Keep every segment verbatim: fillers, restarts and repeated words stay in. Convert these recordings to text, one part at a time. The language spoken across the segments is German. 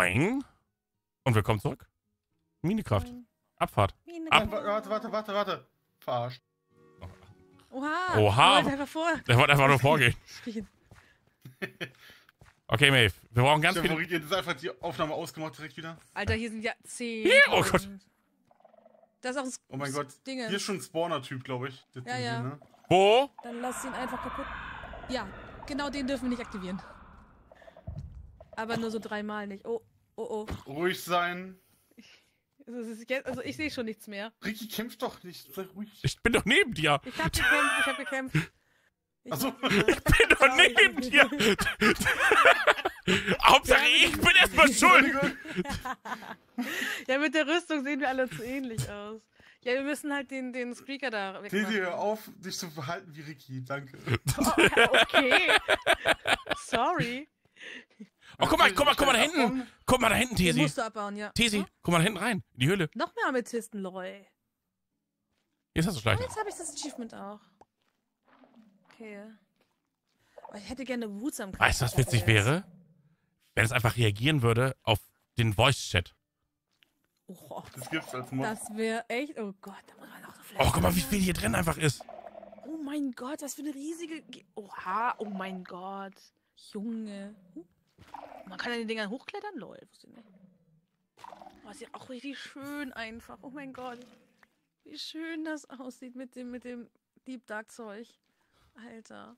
Moin. Und willkommen zurück. Minecraft. Moin. Abfahrt. Minecraft. Ab. Warte, warte, warte, warte. Verarscht. Oha. Oha. Oh, einfach vor. Der wollte einfach nur vorgehen. Riechen. Okay, Maeve. Wir brauchen ganz Ich viel... habe jetzt einfach die Aufnahme ausgemacht direkt wieder. Alter, hier sind ja zehn. Ja, oh Gott. Das ist auch das Oh mein Gott. Dinge. Hier ist schon ein Spawner-Typ, glaube ich. Das Ja, Ding ja. Hier, ne? Wo? Dann lass ihn einfach kaputt. Ja, genau den dürfen wir nicht aktivieren. Aber nur so dreimal nicht. Oh, oh, oh. Ruhig sein. Also, es ist jetzt, also ich sehe schon nichts mehr. Ricky, kämpf doch nicht. Sei ruhig. Ich bin doch neben dir. Ich hab gekämpft, ich hab gekämpft. Ich Ach so. hab- Ich bin doch neben dir. Hauptsache, ich bin erstmal schuld. Ja, mit der Rüstung sehen wir alle zu ähnlich aus. Ja, wir müssen halt den, den Speaker da Tesi, wegmachen. hör auf, dich zu verhalten wie Ricky. Danke. Oh, ja, okay. Sorry. Oh, guck mal, guck mal, guck mal da hinten. Guck mal da hinten, Den Tesi. musst du abbauen, ja. Tesi, Hm? guck mal da hinten rein. In die Höhle. Noch mehr Amethysten, lol. Jetzt hast du Und Schleichen. jetzt habe ich das Achievement auch. Okay. Oh, ich hätte gerne Behutsamkeit. Weißt du, was witzig wäre? Wenn es einfach reagieren würde auf den Voice-Chat. Oh, Das gibt's als Mod. das wäre echt... Oh Gott, da muss man auch so Oh, guck mal, wie viel hier drin einfach ist. Oh mein Gott, was für eine riesige... Ge Oha, oh mein Gott. Junge. Huh. Man kann an den Dingern hochklettern? Lol, wusste ich nicht. Oh, sieht auch richtig schön einfach. Oh mein Gott. Wie schön das aussieht mit dem, mit dem Deep Dark Zeug. Alter.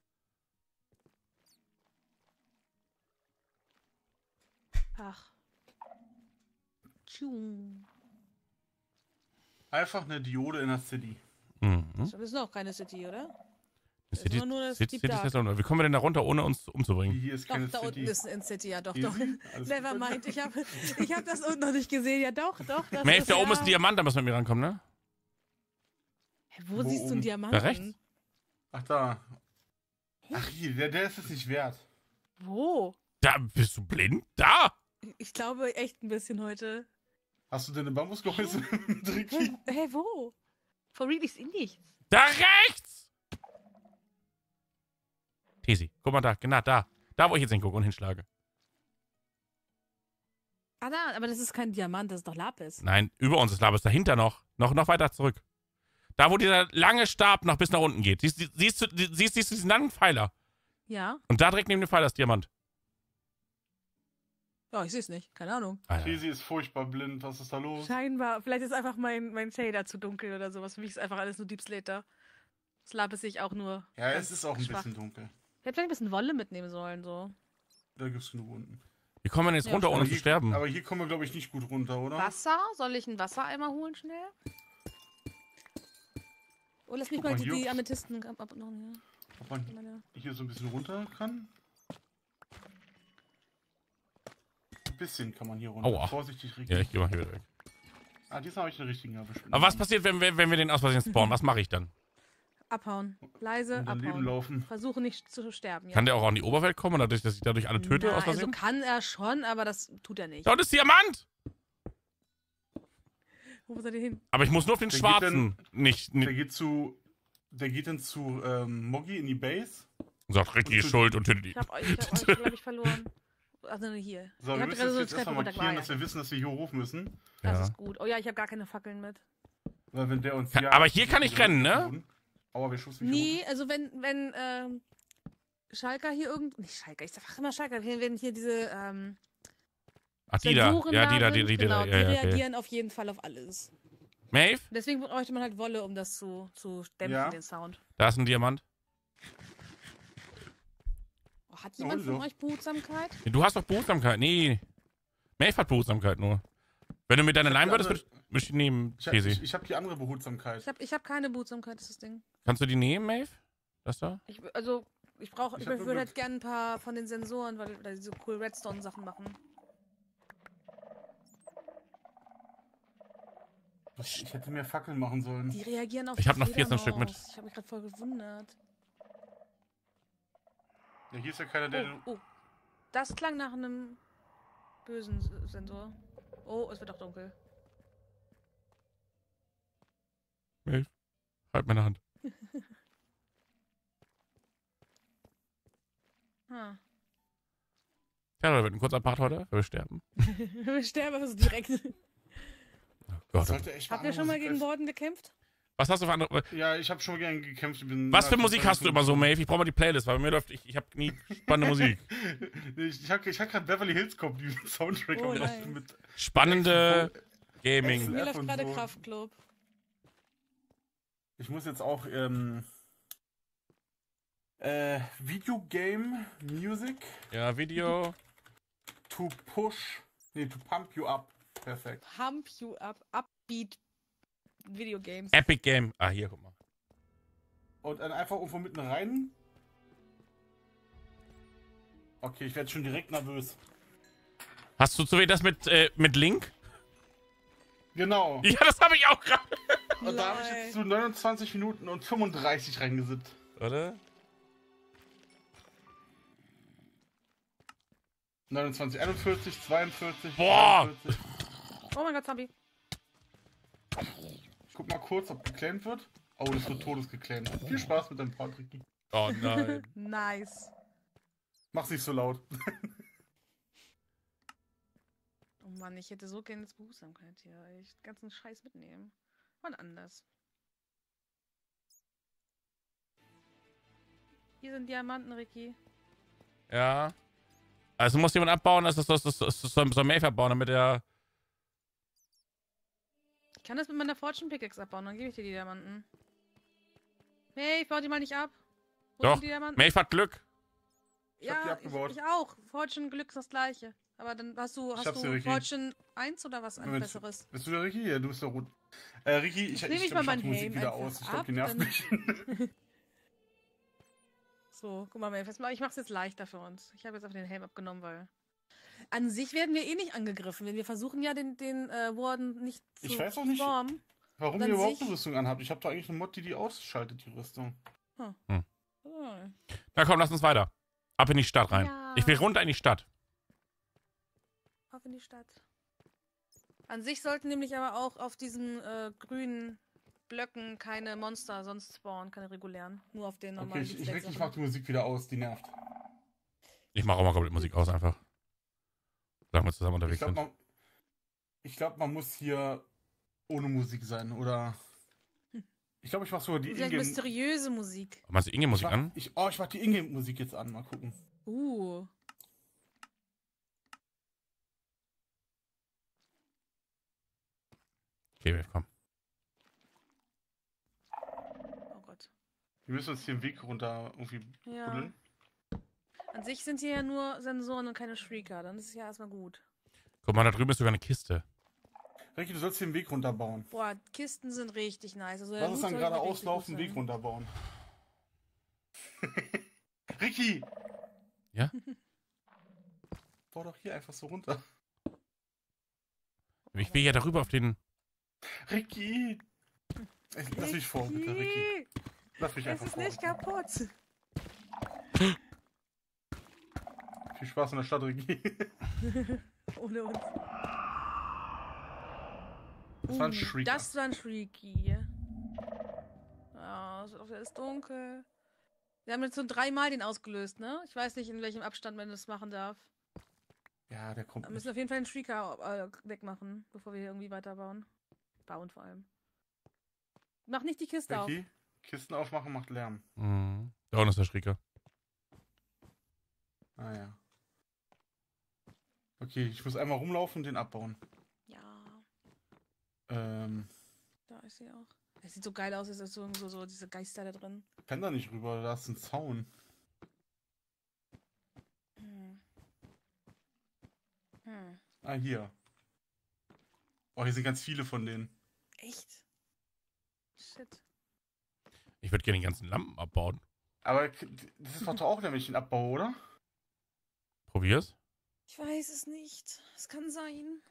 Ach. Tschung. Einfach eine Diode in der City. Mhm. Das ist noch keine City, oder? Das ist immer nur das City- Deep City ist Dark. jetzt auch noch- Wie kommen wir denn da runter, ohne uns umzubringen? Hier ist Doch, keine da City. unten ist ein City, ja doch, Easy. doch. Alles Never gut. mind, ich habe ich hab das unten noch nicht gesehen. Ja doch, doch. Das Maeve, ist da ja... oben ist ein Diamant, da müssen wir mit mir rankommen, ne? Hä, wo, Wo siehst du einen oben? Diamanten? Da rechts. Ach, da. Ach, hier, der, der ist es nicht wert. Wo? Da bist du blind? Da! Ich glaube echt ein bisschen heute. Hast du deine Bambusgehäuse mit Ricky? Hä, hey, wo? For real, ich sehe nichts. Da rechts! Tesi, guck mal da, genau da. Da, wo ich jetzt hingucke und hinschlage. Ah, da, aber das ist kein Diamant, das ist doch Lapis. Nein, über uns ist Labis, dahinter noch. Noch, noch weiter zurück. Da, wo dieser lange Stab noch bis nach unten geht. Siehst, siehst, du, siehst, siehst du diesen langen Pfeiler? Ja? Und da direkt neben dem Pfeiler ist Diamant. Ja, ich sehe es nicht. Keine Ahnung. Alter. Tesi ist furchtbar blind. Was ist da los? Scheinbar. Vielleicht ist einfach mein, mein Shader zu dunkel oder sowas. Für mich ist einfach alles nur Deep Slater. Das Lapis sehe ich auch nur. Ja, ganz es ist auch ein schwach. bisschen dunkel. Ich hätte vielleicht ein bisschen Wolle mitnehmen sollen, so. Da gibt's genug unten. Wie kommen wir denn jetzt Ja, runter, schon. ohne Aber zu hier, sterben? aber hier kommen wir, glaube ich, nicht gut runter, oder? Wasser? Soll ich einen Wassereimer holen schnell? Oh, lass mich Guck mal mal, die, hier. die Amethysten ab ab noch hier. Ob man Meine... hier so ein bisschen runter kann? Ein bisschen kann man hier runter. Aua. Vorsichtig, Ricky. Ja, ich geh mal hier wieder weg. Ah, diesmal habe ich den richtigen erwischt. Aber was passiert, wenn wir, wenn wir den aus Versehen spawnen? Was mache ich dann? Abhauen. Leise Und daneben abhauen. laufen. Versuche nicht zu sterben. Ja. Kann der auch an die Oberwelt kommen, oder dadurch, dass ich dadurch alle töte Na, aus also Versehen? kann er schon, aber das tut er nicht. Da unten ist Diamant! Wo muss er denn hin? Aber ich muss nur auf den Der geht schwarzen nicht... Der nicht geht zu. Der geht dann zu ähm, Moggy in die Base. sagt, Ricky ist schuld und tötet ihn. Ich hab euch, ich hab euch glaube ich, verloren. Also nur hier. So, Ihr wir habt müssen gerade das so eine jetzt Treppe erstmal markieren, dass runtergegangen. wir wissen, dass wir hier hoch müssen. Das Ja. ist gut. Oh ja, ich habe gar keine Fackeln mit. Weil wenn der uns Kann- hier- aber hier kann ich rennen, ne? Aber wir schubsen mich Nee, also wenn, wenn, ähm, Schalker hier irgend... Nicht Schalker, ich sag immer Schalker. Wenn wenn hier diese, ähm, Ach, die da. Sensoren Ja, die da, die, sind, die, die genau, da. die Ja, ja, okay. reagieren auf jeden Fall auf alles. Maeve, Deswegen bräuchte man halt Wolle, um das zu, zu dämpfen, Ja. den Sound. da ist ein Diamant. Oh, hat jemand Oh, von so. euch Behutsamkeit? Du hast doch Behutsamkeit. Nee. Maeve hat Behutsamkeit nur. Wenn du mit deiner Ich hab Leim die würdest, andere- würde ich, würd ich die nehmen, Ich, hab- Tesi. ich, ich habe die andere Behutsamkeit. Ich habe ich hab keine Behutsamkeit, ist das Ding. Kannst du die nehmen, Maeve? Das da? Ich, also, ich brauche, ich, Ich hab nur würde Glück. halt gerne ein paar von den Sensoren, weil weil die so cool Redstone-Sachen machen. Was- Ich hätte mehr Fackeln machen sollen. Die reagieren auf Ich hab die noch vierzehn Stück mit. Fledermaus. Ich habe mich gerade voll gewundert. Ja, hier ist ja keiner, der. Oh, oh. Das klang nach einem bösen S- Sensor. Oh, es wird auch dunkel. Maeve, halt meine Hand. Hm. Ja, da wird ein kurzer Part heute. Wir sterben. Wir sterben also direkt. Oh Das Gott. sollte echt Habt ihr andere schon mal Musik gegen als- Borden gekämpft? Was hast du für andere... Ja, ich habe schon gern gekämpft. Ich bin Was für innerhalb Musik von hast du immer so, Maeve? Ich brauche mal die Playlist, weil bei mir läuft... Ich, ich habe nie spannende Musik. Ich, ich habe ich hab gerade Beverly Hills Cop, diesen Soundtrack. Oh, auf der- nice. mit Spannende Action- Gaming. Mir F läuft und gerade so. Kraftclub. Ich muss jetzt auch ähm, äh, Videogame Music Ja, Video. to push, nee, to pump you up. Perfekt. Pump you up. Upbeat Videogames. Epic Game. Ah, hier, guck mal. Und dann einfach irgendwo mitten rein. Okay, ich werde schon direkt nervös. Hast du zu weh das mit, äh, mit Link? Genau. Ja, das habe ich auch gerade. Und da habe ich jetzt zu neunundzwanzig Minuten und fünfunddreißig reingesippt. Oder? neunundzwanzig, einundvierzig, zweiundvierzig. Boah! dreiundvierzig. Oh mein Gott, Zombie. Ich guck mal kurz, ob geclaimt wird. Oh, das wird todesgeclaimt. Viel Spaß mit deinem Part, Ricky. Oh nein. Nice. Mach's nicht so laut. Oh Mann, ich hätte so gerne das Behutsamkeit hier. Ich den ganzen Scheiß mitnehmen. Wann anders. Hier sind Diamanten, Ricky. Ja. Also muss jemand abbauen, das ist das, das, das, das soll Maeve abbauen, damit er... Ich kann das mit meiner Fortune Pickaxe abbauen, dann gebe ich dir die Diamanten. Hey, ich baue die mal nicht ab. Wo Doch, sind die Diamanten? Maeve hat Glück. Ich hab die Ja, abgebaut. ich, ich auch. Fortune Glück ist das gleiche. Aber dann hast du, hast hab's du dir, Ricky. Fortune eins oder was ein Moment. besseres? Bist du der Ricky? Ja, du bist der Rot. Äh, Ricky, ich, Jetzt ich, nehm ich, ich glaub, mal ich mach die meinen Musik Helm wieder einfach aus. Ich glaube, ab, die nervt dann- mich. So, guck mal, Maeve, ich mach's jetzt leichter für uns. Ich habe jetzt einfach den Helm abgenommen, weil... An sich werden wir eh nicht angegriffen. Wir versuchen ja den, den äh, Warden nicht zu Ich weiß auch nicht, formen. Warum Dann ihr überhaupt sich- eine Rüstung anhabt? Ich habe da eigentlich eine Mod, die die ausschaltet, die Rüstung. Oh. Na komm, lass uns weiter. Ab in die Stadt rein. Ja. Ich will runter in die Stadt. Auf in die Stadt. An sich sollten nämlich aber auch auf diesen äh, grünen Blöcken keine Monster sonst spawnen, keine regulären. Nur auf den Okay, normalen. ich, ich, Defense- Ricky, ich mach die Musik wieder aus, die nervt. Ich mache auch mal komplett Musik aus einfach. Sagen wir zusammen Ich unterwegs glaube, sind. man, ich glaub, man muss hier ohne Musik sein, oder? Ich glaube, ich mach sogar die Vielleicht Ingame... mysteriöse Musik. Machst du Inge-Musik ich mach, an? Ich, oh, ich mach die Ingame-Musik jetzt an, mal gucken. Uh. Okay, Maeve, komm. Oh Gott. Wir müssen uns hier den Weg runter irgendwie Ja. buddeln. An sich sind hier ja nur Sensoren und keine Shrieker. Dann ist es ja erstmal gut. Guck mal, da drüben ist sogar eine Kiste. Ricky, du sollst hier den Weg runterbauen. Boah, Kisten sind richtig nice. Also der Lass uns Loot dann sollte geradeaus richtig laufen, gut Weg sein. runterbauen. Ricky! Ja? Bau doch hier einfach so runter. Ich will ja darüber auf den... Ricky! Ich, lass mich vor, bitte, Ricky. Lass mich Es einfach ist vor. nicht kaputt. Viel Spaß in der Stadt, Ricky. Ohne uns. Das war ein Uh, Shrieker. Das war ein Shrieky. Ja, es wird auch- es ist dunkel. Wir haben jetzt so dreimal den ausgelöst, ne? Ich weiß nicht, in welchem Abstand man das machen darf. Ja, der kommt Wir nicht. müssen auf jeden Fall den Shrieker äh, wegmachen, bevor wir hier irgendwie weiterbauen. Bauen vor allem. Mach nicht die Kiste auf. Ricky, Kisten aufmachen macht Lärm. Mhm. Da unten ist der Schrieker. Ah ja. Okay, ich muss einmal rumlaufen und den abbauen. Ja, Ähm, da ist sie auch. Es sieht so geil aus, es ist so, so, so diese Geister da drin. ich kann da nicht rüber, da ist ein Zaun. Hm. Hm. Ah, hier. Oh, hier sind ganz viele von denen. Echt? Shit. Ich würde gerne die ganzen Lampen abbauen. Aber das ist doch auch nämlich ein Abbau, oder? Probier's. Ich weiß es nicht. Es kann sein.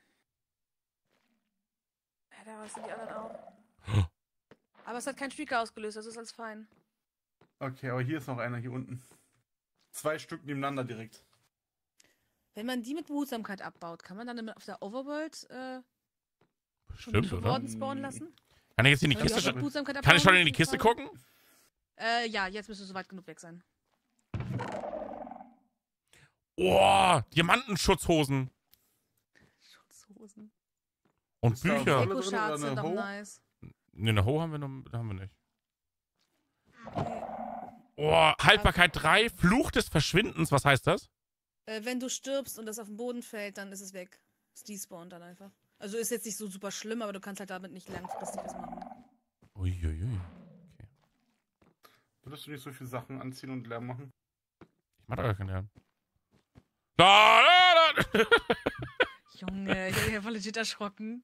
Ja, da sind die anderen auch. Aber es hat keinen Shrieker ausgelöst, das ist alles fein. Okay, aber hier ist noch einer, hier unten. Zwei Stück nebeneinander direkt. Wenn man die mit Behutsamkeit abbaut, kann man dann auf der Overworld äh, Stimmt, oder? Warden spawnen lassen? Kann ich jetzt in die Weil die Kiste auch mit schon... Behutsamkeit Kann ich schon abbauen, in die Kiste Fall. gucken? Äh, ja, jetzt müsstest du so weit genug weg sein. Oh, Diamantenschutzhosen. Schutzhosen. Und Ist da Bücher. Wolle drin oder Eco-Shards sind eine doch Ho? nice. Ne, eine Ho haben wir, noch, haben wir nicht. Okay. Oh, Haltbarkeit drei, Fluch des Verschwindens. Was heißt das? Äh, wenn du stirbst und das auf den Boden fällt, dann ist es weg. Es despawnt dann einfach. Also ist jetzt nicht so super schlimm, aber du kannst halt damit nicht langfristig was machen. Uiuiui. Würdest du nicht so viele Sachen anziehen und Lärm machen? Ich mach doch gar keinen Lärm. Da, da, da. Junge, ich bin ja voll legit erschrocken.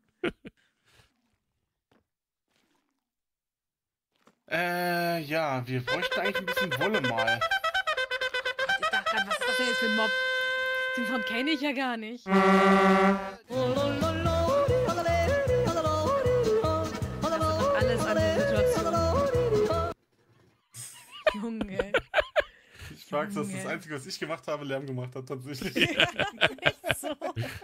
Äh, ja, wir bräuchten eigentlich ein bisschen Wolle mal. Ich dachte gerade, was ist das denn jetzt für ein Mob? Den Sound kenne ich ja gar nicht. Alles an der Situation. Junge. Ich mag's, dass Junge. das Einzige, was ich gemacht habe, Lärm gemacht hat, tatsächlich. Ja, echt so.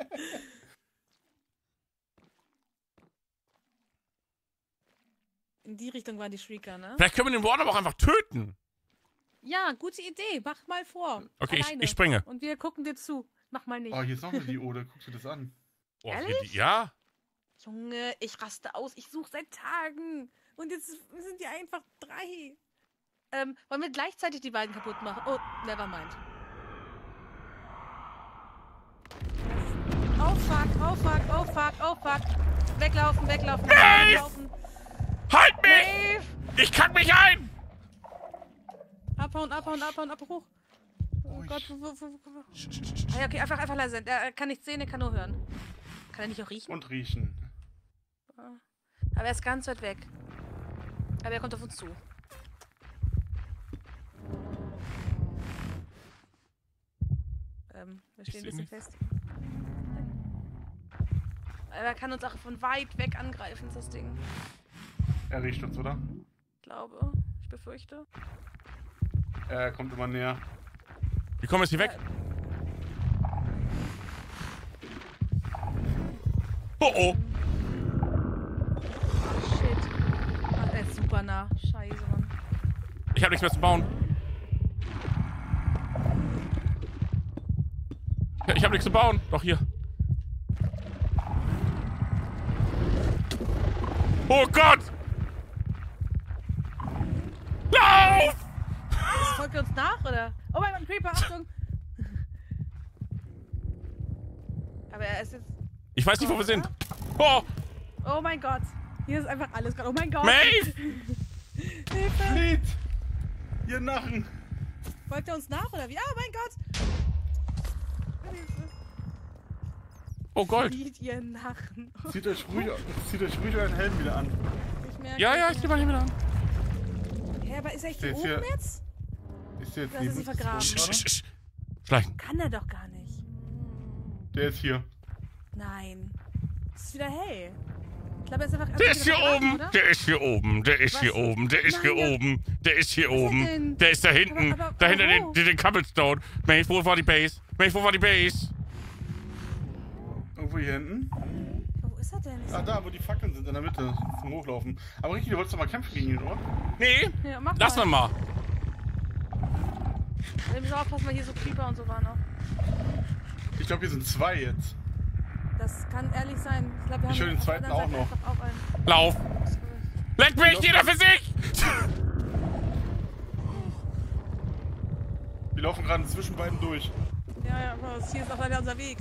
In die Richtung waren die Shrieker, ne? Vielleicht können wir den Warden aber auch einfach töten. Ja, gute Idee. Mach mal vor. Okay, ich, Alleine. ich springe. Und wir gucken dir zu. Mach mal nicht. Oh, hier ist noch eine Diode. Guck dir das an. Oh, Ehrlich? wie die- Ja. Junge, ich raste aus. Ich suche seit Tagen. Und jetzt sind die einfach drei. Ähm, wollen wir gleichzeitig die beiden kaputt machen? Oh, never mind. Oh fuck, oh fuck, oh fuck, oh fuck. Weglaufen, weglaufen, Maeve! weglaufen. Halt mich! Maeve! Ich kack mich ein! Abhauen, abhauen, abhauen, abhauen, hoch. Oh Ruhig. Gott, wo, wo, wo, wo. Ah, ja, okay, einfach, einfach leise sein. Er kann nicht sehen, er kann nur hören. Kann er nicht auch riechen? Und riechen. Aber er ist ganz weit weg. Aber er kommt auf uns zu. Ähm, wir Ich stehen ein seh bisschen nichts. fest. Aber er kann uns auch von weit weg angreifen, ist das Ding. Er riecht uns, oder? Ich glaube. Ich befürchte. Er kommt immer näher. Wie kommen wir jetzt hier weg? Oh oh. Ach, shit. Ach, er ist super nah. Scheiße, Mann. Ich hab nichts mehr zu bauen. Ja, ich hab nichts zu bauen. Doch hier. Oh Gott! Lauf! Ist, folgt er uns nach, oder? Oh mein Gott, Creeper, Achtung! Aber er ist jetzt... Ich weiß nicht, wo wir sind. Oh! Oh mein Gott. Hier ist einfach alles gerade. Oh mein Gott. Maeve! Hilfe. Flieht! Ihr Narren! Folgt er uns nach, oder wie? Ah, mein Gott. Hilfe. Oh Gold. Flieht, ihr Narren. Zieht euch ruhig, zieht euch ruhig euren Helm wieder an. Ich merke, Ja, ja, ich geh mal hier wieder an. Hä, aber ist er echt Der hier ist oben hier- jetzt? Ist der jetzt Das neben ist uns vergraben. Sch, gerade? sch, sch. Schleichen. Kann er doch gar nicht. Der ist hier. Nein. Es ist wieder hell. Ich glaube, er ist einfach... Der ist hier vergraben, oben. oder? Der ist hier oben. Der ist Was? hier oben. Der ist hier Nein, der- oben. Der ist hier Was ist oben. denn? Der ist da hinten. Aber- aber- Dahinter aber den, wo? den, den Cobblestone. Maeve, wo war die Base? Maeve, wo war die Base? Irgendwo hier hinten. Wo ist er denn? Ist Ah, da, wo die Fackeln sind, in der Mitte. Zum Hochlaufen. Aber Ricky, du wolltest doch mal kämpfen gegen ihn, oder? Nee. er... Ja, mach Lass mal. mal mal. Wir müssen aufpassen, weil hier so Creeper und so waren noch. Ich glaube, hier sind zwei jetzt. Das kann ehrlich sein. Ich, glaub, wir Ich haben höre den auf der zweiten anderen auch Seite noch. einfach auch einen. Lauf. Leck mich, jeder für sich. Wir laufen gerade zwischen beiden durch. Ja, ja, aber hier ist auch leider unser Weg.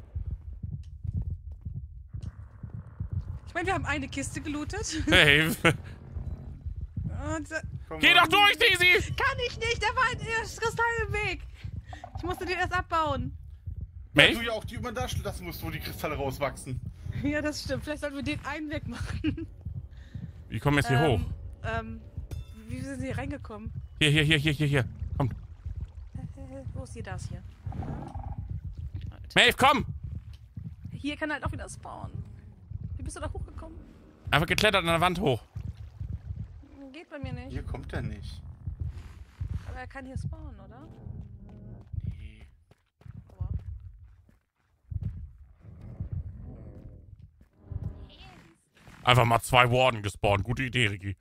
Ich meine, wir haben eine Kiste gelootet. Maeve. Und, äh, Komm Geh mal. doch durch, Daisy. kann ich nicht, da war ein Kristall im Weg. Ich musste den erst abbauen. Weil du Maeve? ja auch die immer da lassen musst, wo die Kristalle rauswachsen. Ja, das stimmt. Vielleicht sollten wir den einen wegmachen. Wie kommen wir jetzt hier ähm, hoch? Ähm, wie sind sie hier reingekommen? Hier, hier, hier, hier, hier, hier. Komm. Äh, wo ist hier das hier? Maeve, komm. Hier kann er halt auch wieder spawnen. Wie bist du da hochgekommen? Einfach geklettert an der Wand hoch. Geht bei mir nicht. Hier kommt er nicht. Aber er kann hier spawnen, oder? Nee. Aua. Einfach mal zwei Warden gespawnt. Gute Idee, Ricky.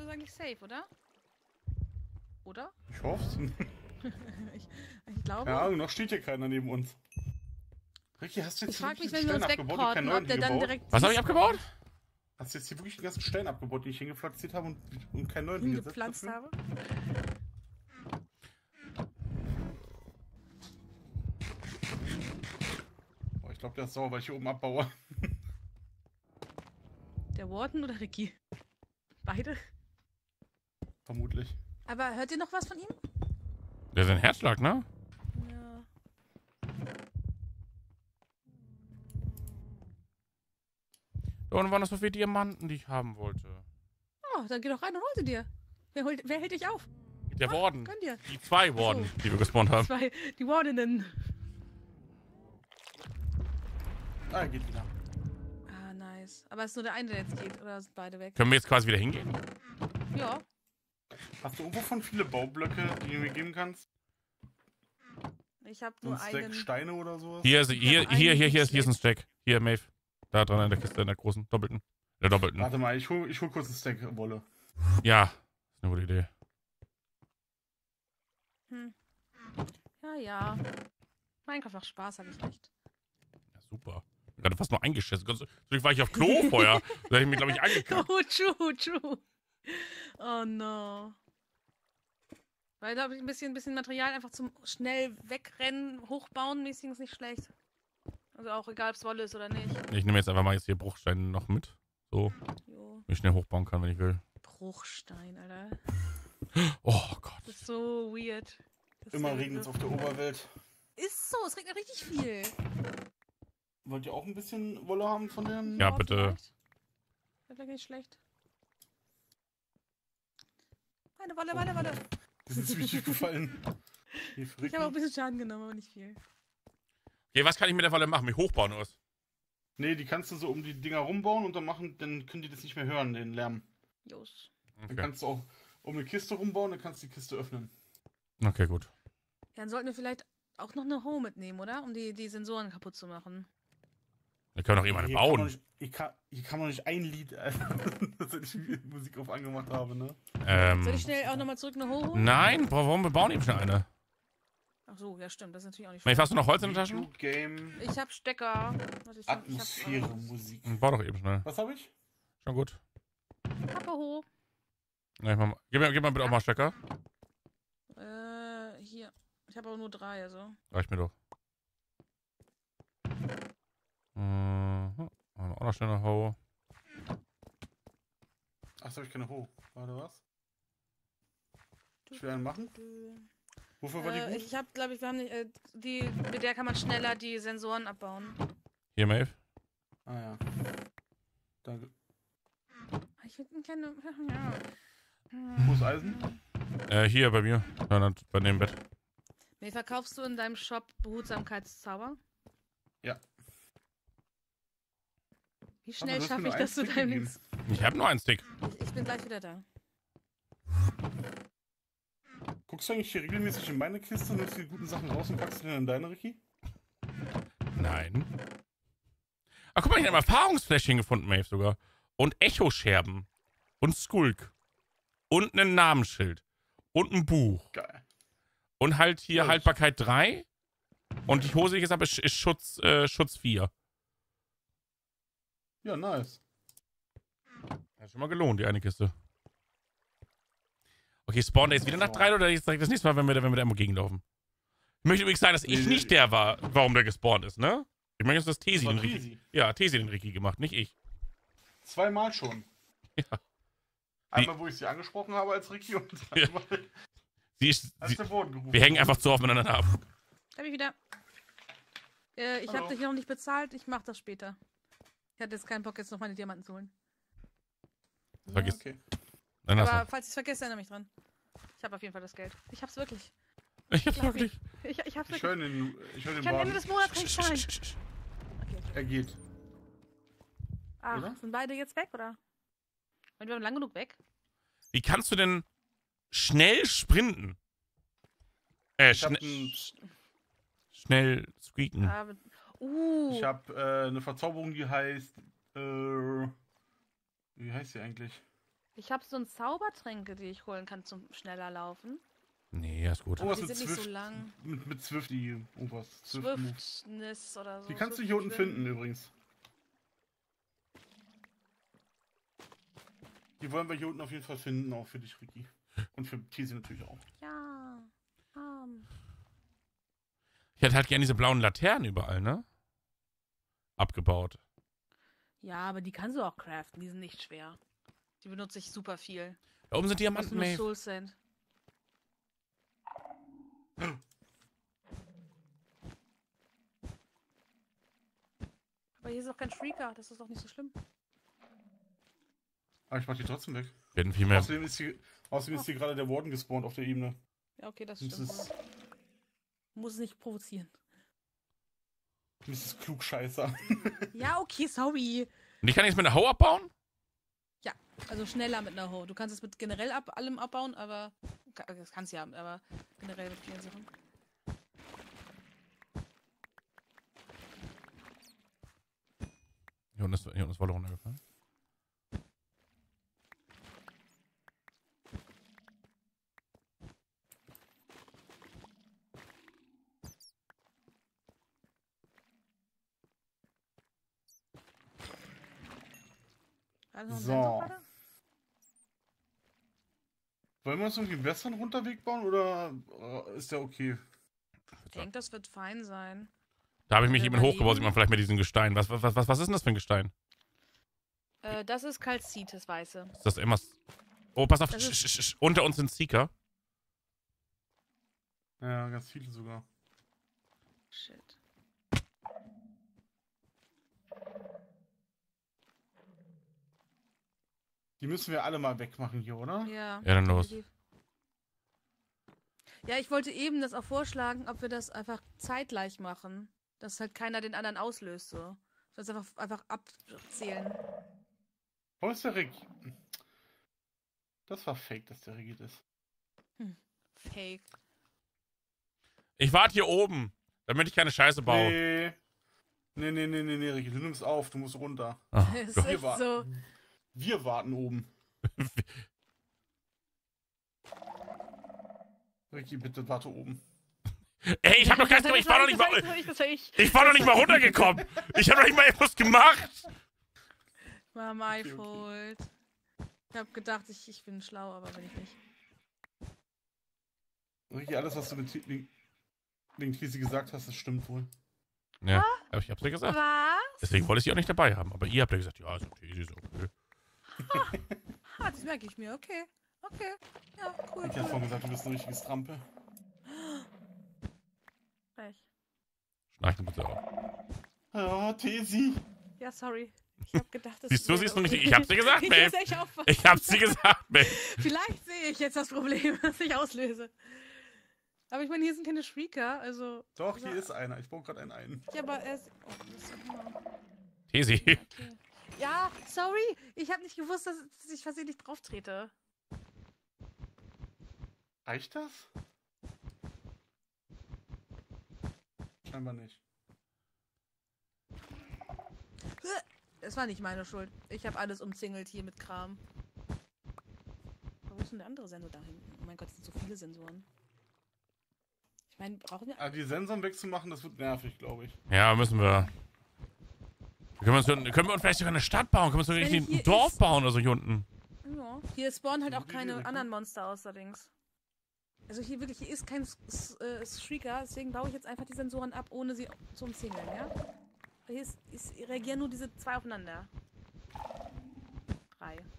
ist eigentlich safe, oder? Oder? Ich hoffe ich, ich glaube. Ja, noch steht hier keiner neben uns. Ricky, hast du jetzt Ich frage mich, wirklich wenn wir einen uns Stein abgebaut und keinen wegporten, neuen ob der dann hingebaut? direkt... Was habe ich abgebaut? Hast du jetzt hier wirklich den ganzen Stein abgebaut, den ich hingepflanzt habe und, und keinen neuen hingepflanzt dafür? habe? Oh, ich glaube, der ist sauer, weil ich hier oben abbaue. Der Warden oder Ricky? Beide? Vermutlich. Aber hört ihr noch was von ihm? Der ist ein Herzschlag, ne? Ja. Da unten waren noch so viele Diamanten, die ich haben wollte. Oh, dann geh doch rein und hol sie dir. Wer, holt, wer hält dich auf? Der Warden. Gönn dir. Die zwei Warden, So. die wir gespawnt haben. Zwei, die Wardenen. Ah, er geht wieder. Ah, nice. Aber es ist nur der eine, der jetzt geht. Oder sind beide weg? Können wir jetzt quasi wieder hingehen? Ja. Hast du irgendwo von viele Baublöcke, die du mir geben kannst? Ich habe So nur ein Stack einen. Steine oder sowas? Hier, ist, hier, hab einen hier, hier, hier, ist, hier ist ein Stack. Stack. Hier, Maeve. Da dran in der Kiste, in der großen, doppelten. Der doppelten. Warte mal, ich hol, ich hol kurz einen Stack Wolle. Ja, ist eine gute Idee. Hm. Ja, ja. Minecraft macht Spaß, habe ich recht. Ja, super. Ich hab gerade fast nur eingeschissen. Deswegen war ich auf Klo vorher. Da hätte ich mich, glaube ich, angekackt. Oh, true, true. Oh no. Weil da habe ich ein bisschen, bisschen Material einfach zum schnell wegrennen, hochbauen mäßig ist nicht schlecht. Also auch egal, ob es Wolle ist oder nicht. Ich nehme jetzt einfach mal jetzt hier Bruchsteine noch mit. So, Jo. wenn ich schnell hochbauen kann, wenn ich will. Bruchstein, Alter. Oh Gott. Das ist so weird. Das Immer ist regnet es auf der Oberwelt. Ist so, es regnet richtig viel. Wollt ihr auch ein bisschen Wolle haben von den... Ja, bitte. Vielleicht. Wäre vielleicht nicht schlecht. Meine Wolle, Wolle, Wolle. Das ist wichtig gefallen. Hier für Ich habe auch ein Ricky. bisschen Schaden genommen, aber nicht viel. Okay, was kann ich mit der Falle machen? Mich hochbauen oder was? Nee, die kannst du so um die Dinger rumbauen und dann machen, dann können die das nicht mehr hören, den Lärm. Jos. Dann Okay, kannst du auch um eine Kiste rumbauen, dann kannst du die Kiste öffnen. okay gut. Ja, dann sollten wir vielleicht auch noch eine Hoe mitnehmen, oder? Um die, die Sensoren kaputt zu machen. Wir können doch jemanden Hier kann man bauen. nicht, hier, kann, hier kann man nicht ein Lied, Alter, dass ich Musik auf angemacht habe, ne? Ähm, Soll ich schnell auch nochmal zurück eine Hoe holen? nein, warum wir bauen eben schon eine? Ach so, ja stimmt, das ist natürlich auch nicht Maeve, schlecht. hast du noch Holz in der Tasche? Game, Ich hab Stecker. Warte, ich hab, ich Atmosphäre, hab, äh, Musik. Bau doch eben schnell. Was habe ich? Schon gut. Pappe Hoe. Ja, ich mach mal, gib, mir, gib mir bitte auch mal Stecker. Äh, hier. Ich habe aber nur drei, also. Reicht mir doch. Mhm. Auch noch schnell eine Hoe. Ach, so habe ich keine Ho. Warte, was? Ich will einen machen. Wofür war die Äh, gut? ich hab, glaube ich, wir haben nicht, äh, die, mit der kann man schneller die Sensoren abbauen. Hier, Maeve. Ah ja. Danke. Ich würde keine. Ja. Wo ist Eisen? Äh, hier bei mir. Ja, dann bei dem Bett. Nee, verkaufst du in deinem Shop Behutsamkeitszauber? Ja. Wie Aber schnell du hast mir schaffe nur ich einen das zu Stick deinem gegeben. Links? Ich habe nur einen Stick. Ich, ich bin gleich wieder da. Guckst du eigentlich hier regelmäßig in meine Kiste, nimmst die guten Sachen raus und packst sie dann in deine, Ricky? Nein. Ach, guck mal, ich habe ein Erfahrungsfläschchen gefunden, Maeve sogar. Und Echoscherben. Und Skulk. Und ein Namensschild. Und ein Buch. Geil. Und halt hier Alles. Haltbarkeit drei. Und die Hose, die ich jetzt habe, ist, ist Schutz, äh, Schutz vier. Ja, nice. Hat schon mal gelohnt, die eine Kiste. Okay, spawnt der jetzt wieder nach drei oder jetzt direkt das nächste Mal, wenn wir, wenn wir da immer gegenlaufen? Ich möchte übrigens sagen, dass ich Nee, nicht der war, warum der gespawnt ist, ne? Ich meine, das ist Tesi Das den war Ricky. Tesi. Ja, Tesi den Ricky gemacht, nicht ich. Zweimal schon. Ja. Einmal, wo ich sie angesprochen habe als Ricky und Ja. einmal, Sie ist, als sie, der Boden gerufen wir hängen wurde. einfach zu oft miteinander ab. Da bin ich wieder. Äh, ich Hallo. habe dich noch nicht bezahlt, ich mach das später. Ich hatte jetzt keinen Bock, jetzt noch meine Diamanten zu holen. Ja, Vergiss. okay. Nein, Aber das falls ich es vergesse, erinnere mich dran. Ich habe auf jeden Fall das Geld. Ich hab's wirklich. ich hab's Glaub wirklich. Ich, ich hab's Ich wirklich. höre den, ich hör den Ich kann Ende Baden. des Monats nicht zahlen. Okay. Er geht. Ach, Oder? sind beide jetzt weg, oder? Und wir waren lang genug weg? Wie kannst du denn schnell sprinten? Äh, Ich habe schne schnell squeaken. Ah, mit- uh. ich hab, äh, eine Verzauberung, die heißt. Äh, wie heißt sie eigentlich? Ich habe so ein Zaubertränke, die ich holen kann zum schneller laufen. Nee, ist gut. Oh, Aber was die mit sind nicht so Swift? lang. Mit, mit Swifty irgendwas. Swift Move. Swiftness oder so. Die kannst du Swift hier unten Schwimmen. finden übrigens. Die wollen wir hier unten auf jeden Fall finden, auch für dich, Ricky. Und für Tisi natürlich auch. Ja. Um. Ich hätte halt gerne diese blauen Laternen überall, ne? Abgebaut. Ja, aber die kannst du auch craften. Die sind nicht schwer. Die benutze ich super viel. Da oben sind Was Diamanten, nur Maeve. Soul Sand. Aber hier ist auch kein Shrieker. Das ist doch nicht so schlimm. Aber ich mach die trotzdem weg. Wir hätten viel mehr. Außerdem ist hier, außerdem ist hier gerade der Warden gespawnt auf der Ebene. Ja, okay, das Das stimmt. ist wohl. Muss es nicht provozieren. Misses Klugscheißer. Ja, okay, sorry. Und ich kann jetzt mit einer Hoe abbauen? Ja, also schneller mit einer Hoe. Du kannst es mit generell ab allem abbauen, aber. Das kannst du ja, aber generell mit vielen Sachen. Hier unten ist, hier unten ist Wolle runtergefallen. Also noch ein So. Sensor gerade? Wollen wir uns irgendwie einen besseren Runterweg bauen oder äh, ist der okay? Ich denke, das wird fein sein. Da habe ich mich Wir eben hochgebaut, überleben. sieht man vielleicht mit diesem Gestein. Was, was, was, was ist denn das für ein Gestein? Äh, das ist Kalzit, das Weiße. Ist das immer... Oh, pass auf. Das Sch, ist- sch, sch, unter uns sind Seeker. Ja, ganz viele sogar. Shit. Die müssen wir alle mal wegmachen hier, oder? Ja. Ja, dann los. definitiv. Ja, ich wollte eben das auch vorschlagen, ob wir das einfach zeitgleich machen. Dass halt keiner den anderen auslöst, so. Das einfach, einfach abzählen. Wo ist der Rick? Das war fake, dass der regiert ist. Fake. Ich warte hier oben, damit ich keine Scheiße baue. Nee. Nee, nee, nee, nee, nee, Ricky, du nimmst auf, du musst runter. Oh, Es Gott. Wir ist warten. so. Wir warten oben. Ricky, bitte warte oben. Ey, ich hab noch ganz... Das Ich war noch nicht war mal... ich, das war ich, das war ich. Ich war noch nicht mal runtergekommen. Ich habe noch nicht mal etwas gemacht. War my Okay, okay. fault. Ich hab gedacht, ich, ich bin schlau, aber bin ich nicht. Ricky, alles, was du mit T- wegen Tisi gesagt hast, das stimmt wohl. Ja, aber ich hab's dir gesagt. Was? Deswegen wollte ich sie auch nicht dabei haben. Aber ihr habt ja gesagt, ja, ist okay, ist okay. Ah, das merke ich mir. Okay. Okay. Ja, cool. Ricky hat cool. vorhin gesagt, du bist ein richtiges Trampe. Frech. Schnarchen bitte auf. Ja, Tesi. Ja, sorry. Ich hab gedacht, das Siehst du, wäre siehst du nicht? okay. Ich hab's dir gesagt, Ich Maeve. muss echt aufpassen. Ich hab's dir gesagt, Maeve. Vielleicht sehe ich jetzt das Problem, das ich auslöse. Aber ich meine, hier sind keine Shrieker, also. Doch, hier Ja. ist einer. Ich baue gerade einen ein. Ja, aber er ist. Oh, das ist immer. Tesi. Okay. Ja, sorry. Ich habe nicht gewusst, dass dass ich versehentlich drauf trete. Reicht das? Scheinbar nicht. Es war nicht meine Schuld. Ich habe alles umzingelt hier mit Kram. Wo ist denn der andere Sensor da hinten? Oh mein Gott, es sind so viele Sensoren. Ich meine, brauchen wir. Aber die Sensoren wegzumachen, das wird nervig, glaube ich. Ja, müssen wir. Können wir, uns, können wir uns vielleicht sogar eine Stadt bauen? Können wir uns sogar Wenn richtig hier ein Dorf ist- bauen oder so hier unten? Ja. Hier spawnen halt auch Gute keine Idee, Rico. anderen Monster außerdings. Also hier wirklich, hier ist kein S- S- äh, Shrieker, deswegen baue ich jetzt einfach die Sensoren ab, ohne sie zu umzingeln, ja? Hier ist, ist, reagieren nur diese zwei aufeinander. Drei.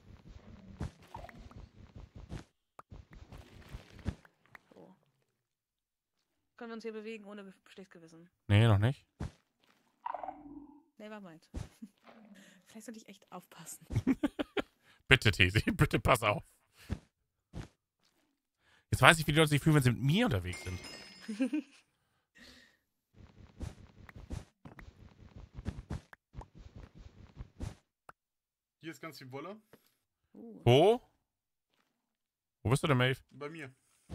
So. Können wir uns hier bewegen ohne Ge- schlechtes Gewissen. Nee, noch nicht. Nevermind. Vielleicht sollte ich echt aufpassen. Bitte, Tesi, bitte pass auf. Jetzt weiß ich, wie die Leute sich fühlen, wenn sie mit mir unterwegs sind. Hier ist ganz viel Wolle. Uh. Wo? Wo bist du denn, Maeve? Bei mir.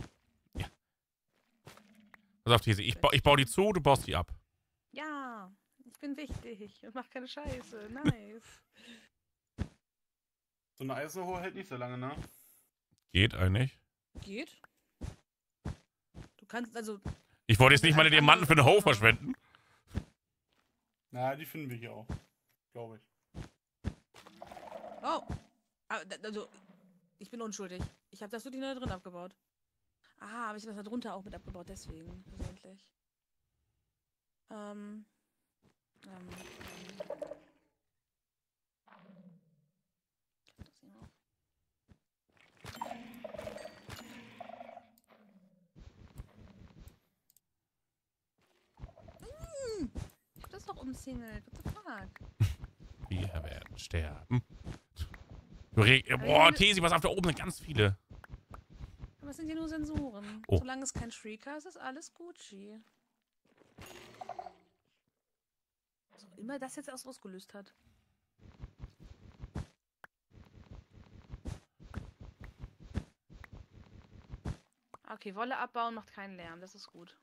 Pass auf, Tesi, ich, ba ich baue die zu, du baust die ab. Ja, ich bin wichtig und mach keine Scheiße. Nice. So eine Eisenhohe hält nicht so lange, ne? Geht eigentlich. Geht. Du kannst also... Ich wollte jetzt nicht meine Diamanten für eine Hoe verschwenden. Na, die finden wir hier auch. Glaube ich. Oh. Also, ich bin unschuldig. Ich habe das wirklich nur da drin abgebaut. Ah, aber ich habe das da drunter auch mit abgebaut, deswegen. Versehentlich. Ähm. Ähm. ähm. Das ist doch umzingelt. What the fuck? Wir werden sterben. Boah, Tesi, was auf da oben sind ganz viele. Aber es sind ja nur Sensoren. Oh. Solange es kein Shrieker ist, ist alles Gucci. Was auch immer das jetzt erst ausgelöst hat. Okay, Wolle abbauen macht keinen Lärm, das ist gut.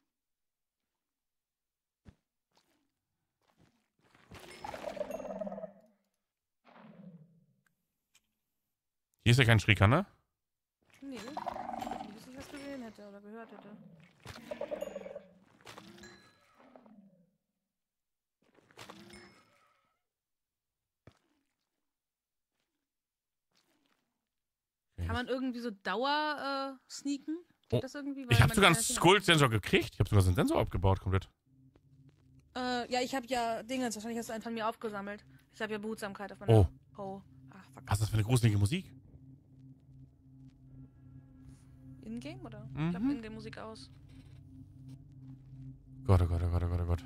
Hier ist ja kein Schrieker, ne? Nee. Nicht, dass ich was gesehen hätte oder gehört hätte. Okay. Kann man irgendwie so Dauer äh, sneaken? Geht Oh. das irgendwie? Weil Ich habe man sogar einen keine Finger- Skull-Sensor gekriegt. Ich habe sogar so einen Sensor abgebaut, komplett. Äh, ja, ich habe ja Dingens. Wahrscheinlich hast du einen von mir aufgesammelt. Ich habe ja Behutsamkeit auf meiner Oh. Oh. Ach, fuck. Was ist das für eine gruselige Musik? In-game oder? Mhm. Ich habe In-game Musik aus. Gott, oh Gott, oh Gott, oh Gott, oh Gott.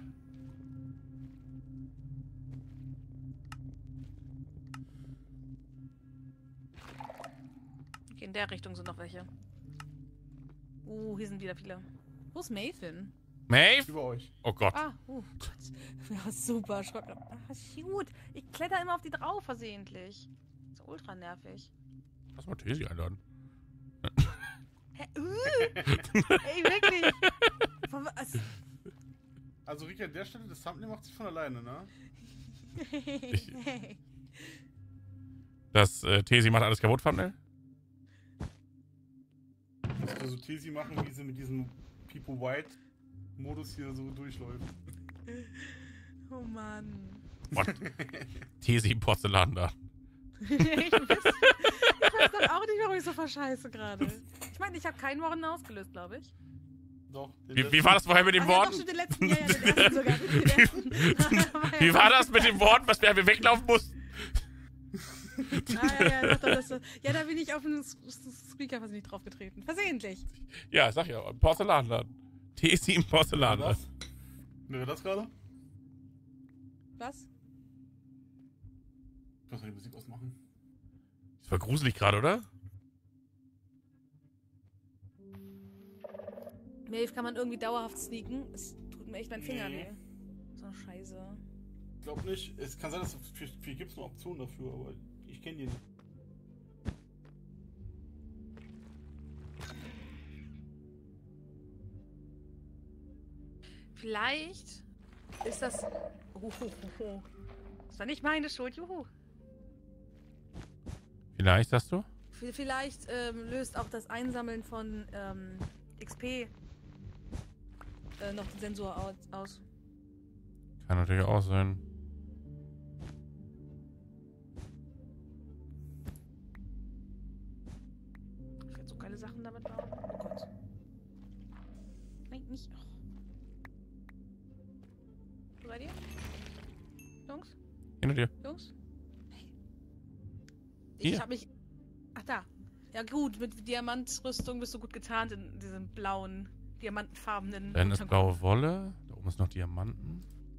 Okay, in der Richtung sind noch welche. Uh, hier sind wieder viele. Wo ist Maven? Maeve? Über euch. Oh Gott. Ah, uh, Gott. Ja, super. Schrott. Ah, shoot. Ich kletter immer auf die drauf versehentlich. Das ist ultra nervig. Lass mal Tesi einladen. Hä? Uh, ey, wirklich. Von was? Also, Rika, an der Stelle, das Thumbnail macht sich von alleine, ne? Hey. Das äh, Tesi macht alles kaputt, Thumbnail? Musst du so Tesi machen, wie sie mit diesem People White Modus hier so durchläuft. Oh Mann. What? Tesi Porzellan da. ich, weiß, ich weiß doch auch nicht, warum ich so verscheiße gerade. Ich meine, ich habe keinen Worten ausgelöst, glaube ich. Doch. den Wie, letzten- wie war das vorher mit den Ach ja, doch, Worten? stimmt, den letzten, ja, ja, den ersten sogar. Den ersten. Wie war das mit den Worten, was wir, wir weglaufen mussten? Ah, ja, ja, doch, doch, das, ja, da bin ich auf den S- S- Speaker fast nicht drauf getreten. Versehentlich. Ja, sag ja, Porzellanladen. Tesi im Wer war Porzellanladen. das? Wer war das gerade? Was? Ich muss mal die Musik ausmachen. Das war gruselig gerade, oder? Maeve kann man irgendwie dauerhaft sneaken. Es tut mir echt mein Finger weh. So eine Scheiße. Ich glaube nicht. Es kann sein, dass es für, für gibt es eine Option dafür, aber ich kenne die nicht. Vielleicht ist das... Uhuhuhu. Das war nicht meine Schuld, juhu. Vielleicht, sagst du? V- Vielleicht ähm, löst auch das Einsammeln von ähm, X P äh, noch den Sensor aus. aus. Kann natürlich auch sein. Ich werde so geile Sachen damit bauen. Oh Gott. Nein, nicht. Oh. Du bei dir? Jungs? Hinter dir. Jungs? Hey. Ich Hier. hab mich... Ach, da. Ja gut, mit Diamantrüstung bist du gut getarnt in diesem blauen, diamantenfarbenen... Dann ist Untergrund. blaue Wolle. Da oben ist noch Diamanten.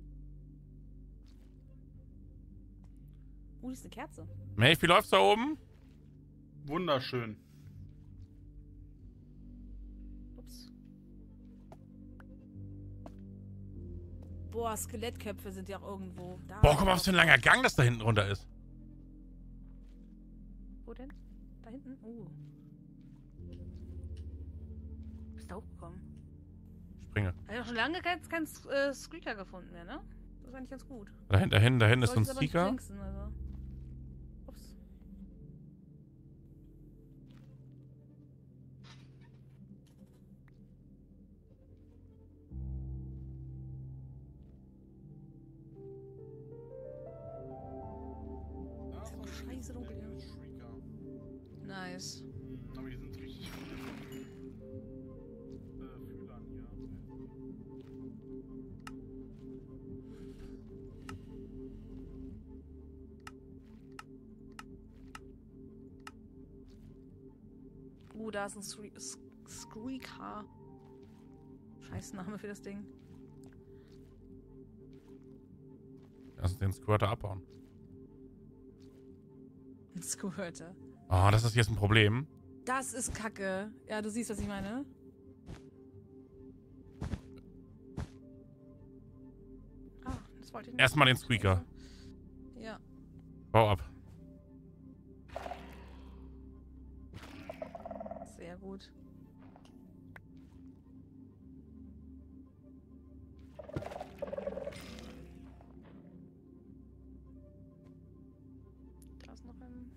Uh, die ist eine Kerze. Maeve, wie läuft's da oben? Wunderschön. Ups. Boah, Skelettköpfe sind ja auch irgendwo. Da. Boah, guck mal, was für ein langer Gang das da hinten runter ist. Wo denn? Da hinten? Uh. Bist du da hochgekommen? Springe. Ich habe schon lange keinen kein, äh, Squeaker gefunden mehr, ne? Das ist eigentlich ganz gut. Da hinten, da hinten, da hinten ist so ein Solltest aber nicht Seeker. jinxen, also. Ups. nice. Hm, aber hier sind richtig viele von äh, Fühlern hier. Uh, da ist ein Scree- S- Squeaker. Scheiß Name für das Ding. Lass uns den Squirter abbauen. Ein Squirter. Oh, das ist jetzt ein Problem. Das ist Kacke. Ja, du siehst, was ich meine. Ah, das wollte ich nicht. Erstmal den Squeaker. Ja. Bau ab. Sehr gut. Da ist noch ein...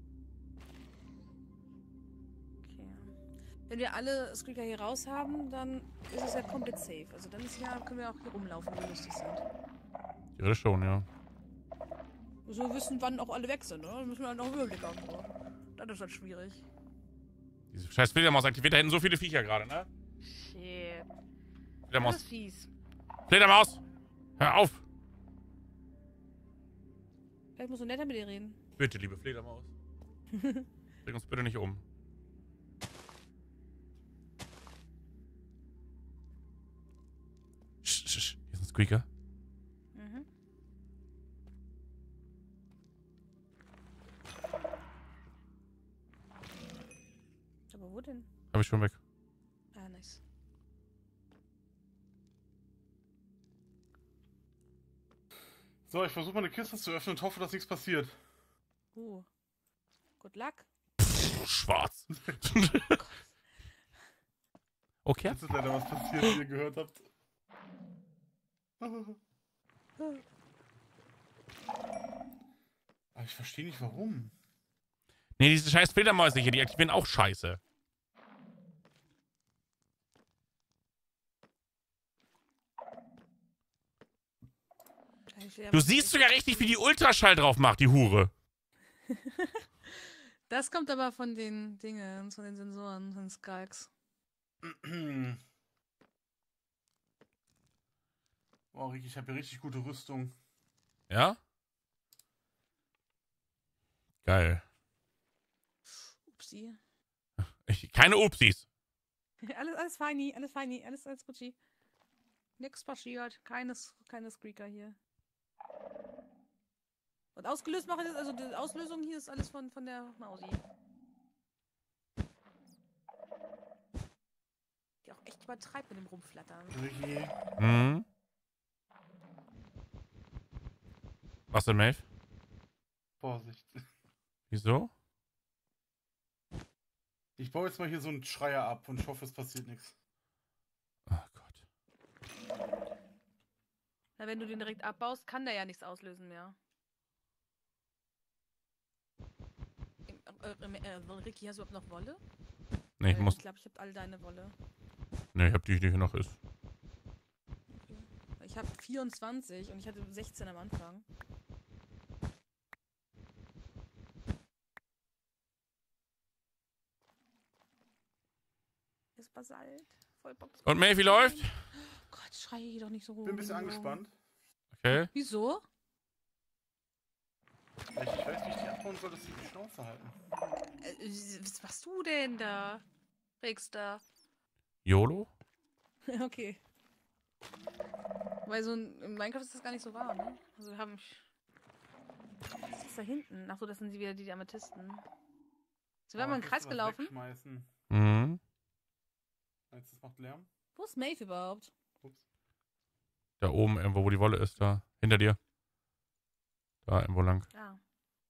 Okay. Wenn wir alle Squeaker hier raus haben, dann ist es ja komplett safe. Also dann ist ja, können wir auch hier rumlaufen, wo wir lustig sind. Theoretisch schon, ja. Müssen wir wissen, wann auch alle weg sind, oder? Dann müssen wir halt noch einen Überblick haben. So. Dann ist das schwierig. Diese scheiß Fledermaus aktiviert da hinten so viele Viecher gerade, ne? Shit. Das Fledermaus. ist fies. Fledermaus! Hör auf! Vielleicht musst du netter mit dir reden. Bitte, liebe Fledermaus. Bring uns bitte nicht um. Sch, sch, sch. Hier ist ein Squeaker. Mhm. Aber wo denn? Hab ich schon weg. Ah, nice. So, ich versuche mal eine Kiste zu öffnen und hoffe, dass nichts passiert. Uh. Good luck. Pff, schwarz. Okay. Jetzt ist leider was passiert, wie ihr gehört habt. Aber ich verstehe nicht, warum. Nee, diese scheiß Fledermäuse hier, die aktivieren auch Scheiße. Du siehst sogar richtig, wie die Ultraschall drauf macht, die Hure. Das kommt aber von den Dingen, von den Sensoren, von den Skulks. Wow, Ricky, ich habe hier richtig gute Rüstung. Ja? Geil. Upsi. Ich, keine Upsis. alles, alles feini, alles feini, alles, alles Gucci. Nix passiert, keines, keine Squeaker hier. Und ausgelöst mache ich das, also die Auslösung hier ist alles von, von der Mausi. Die auch echt übertreibt mit dem Rumflattern. Ricky. Mhm. Was denn, Maeve? Vorsicht. Wieso? Ich baue jetzt mal hier so einen Schreier ab und ich hoffe, es passiert nichts. Oh Gott. Na, wenn du den direkt abbaust, kann der ja nichts auslösen mehr. Äh, äh, äh, Ricky, hast du überhaupt noch Wolle? Nee, ich Weil muss. Ich glaube, ich habe all deine Wolle. Nee, ich hab die, die hier noch ist. Okay. Ich habe vierundzwanzig und ich hatte sechzehn am Anfang. Das Basalt. Voll Bock. Und Maeve, wie läuft? Oh Gott, schrei doch nicht so rum. Bin ein bisschen angespannt. Okay. Wieso? Weil ich nicht weiß, wie ich die abbauen soll, dass sie die Schnauze halten. Äh, was machst du denn da? Regst da. YOLO? Okay. Weil so ein, in Minecraft ist das gar nicht so wahr, ne? Also wir haben... Was ist da hinten? Ach so, das sind sie wieder die, die Amethysten. So, wir haben Oh, im ich Kreis muss was gelaufen. wegschmeißen. Mhm. Jetzt, das macht Lärm. Wo ist Maeve überhaupt? Ups. Da oben irgendwo, wo die Wolle ist, da. Hinter dir. Da irgendwo lang. Ah.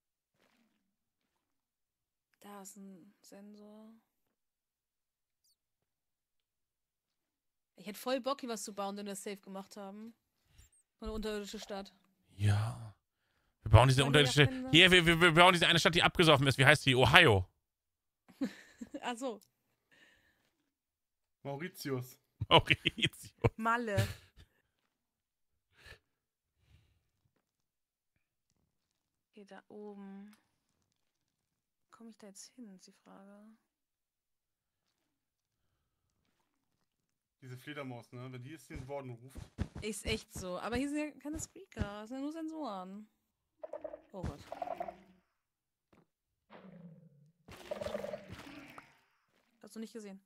Da ist ein Sensor. Ich hätte voll Bock, hier was zu bauen, wenn wir das safe gemacht haben. So eine unterirdische Stadt. Ja. Wir bauen diese Meine unterirdische... Jacke- Hier, wir, wir, wir bauen diese eine Stadt, die abgesoffen ist. Wie heißt die? Ohio. Ach so. Mauritius. Mauritius. Malle. Okay, da oben komme ich da jetzt hin, ist die Frage. Diese Fledermaus, ne? Wenn die jetzt den Worden ruft. Ist echt so. Aber hier sind ja keine Squeaker. Das sind ja nur Sensoren. Oh Gott. Hast du nicht gesehen?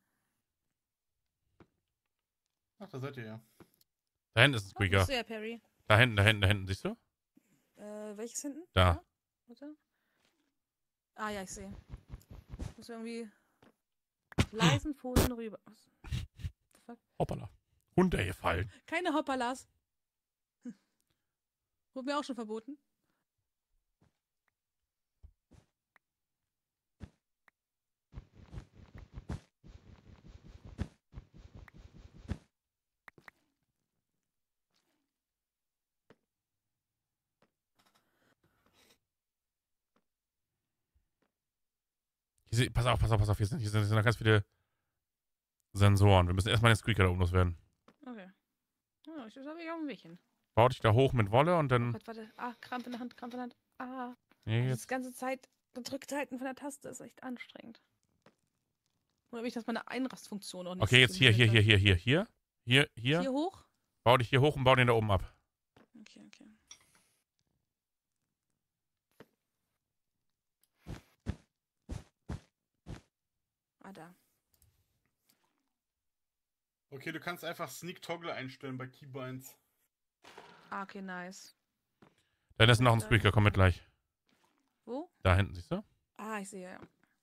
Ach, da seid ihr ja. Da hinten ist ein Oh, Squeaker. bist du ja, Perry. Da hinten, da hinten, da hinten. Siehst du? Äh, welches hinten? Da. Ja? Warte. Ah ja, ich sehe. Muss irgendwie leisen Pfoten rüber. Was? Fuck? Hoppala. Runtergefallen. Keine Hoppalas. Hm. Wurde mir auch schon verboten. Hier sind, pass auf, pass auf, pass auf. Hier sind, hier sind, hier sind noch ganz viele Sensoren. Wir müssen erstmal den Squeaker da oben loswerden. Okay. Oh, ich habe ich auf dem Weg hin. Bau dich da hoch mit Wolle und dann. Gott, warte. Ah, Krampf in der Hand, Krampf in der Hand. Ah. Nee, Das jetzt. ganze Zeit gedrückt halten von der Taste ist echt anstrengend. Oder habe ich das meine Einrastfunktion auch nicht Okay, jetzt hier, hier, hier, hier, hier, hier. Hier, hier. Hier hoch? Bau dich hier hoch und bau den da oben ab. Okay, okay. Ah, da. Okay, du kannst einfach Sneak Toggle einstellen bei Keybinds. Ah, okay, nice. Da ist noch ein Squeaker, komm mit gleich. Wo? Da hinten, siehst du? Ah, ich sehe, ja.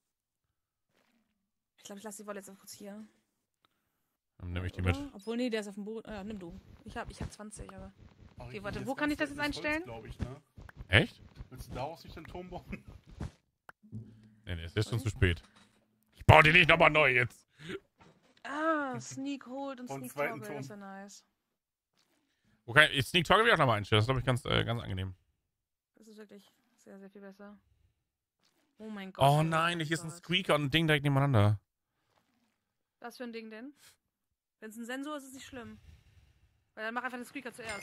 Ich glaube, ich lasse die Wolle jetzt einfach kurz hier. Dann nehme ich die mit. Oder? Obwohl, nee, der ist auf dem Boden. Ja, nimm du. Ich habe ich hab zwanzig, aber. Ach, Okay, warte, hier wo ist kann ich ganz das jetzt fettes einstellen? Holz, ich, ne? Echt? Willst du daraus nicht den Turm bauen? Nee, nee, es ist schon zu spät. Ich baue die nicht nochmal neu jetzt. Ah, Sneak Hold und Von Sneak zweiten Toggle, das ist ja Turm. nice. Okay, ich Sneak Toggle will ich auch nochmal einstellen. Das ist, glaube ich, ganz, äh, ganz angenehm. Das ist wirklich sehr, sehr viel besser. Oh mein Gott. Oh oh nein, mein hier ist ein Gott. Squeaker und ein Ding direkt nebeneinander. Was für ein Ding denn? Wenn es ein Sensor ist, ist es nicht schlimm. Weil dann mach einfach den Squeaker zuerst.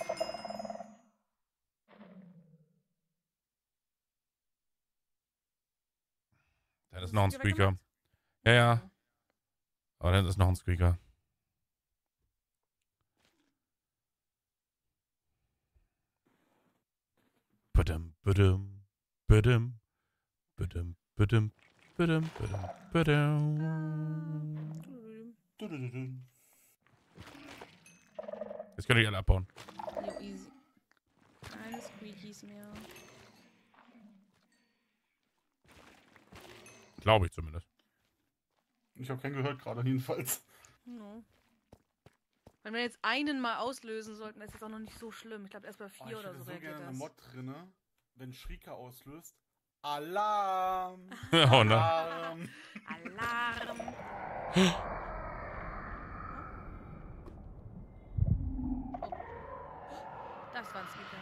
Da ist Hast noch ein du direkt Squeaker. gemacht? Ja, ja. Aber dann ist noch ein Squeaker. Badum, badum, badum, badum, badum, badum, badum, badum. Du-du-du-du. Jetzt könnt ihr die alle abbauen. Jo, easy. Keine Squeakies mehr. Glaube ich zumindest. Ich habe keinen gehört gerade, jedenfalls. No. Wenn wir jetzt einen mal auslösen sollten, ist das auch noch nicht so schlimm. Ich glaube, erst bei Oh, vier ich oder hätte so so reagiert gerne eine das. Mod drinne, wenn Shrieker auslöst. Alarm! Oh nein. Alarm! Alarm! Oh. Das war ein Squeaker.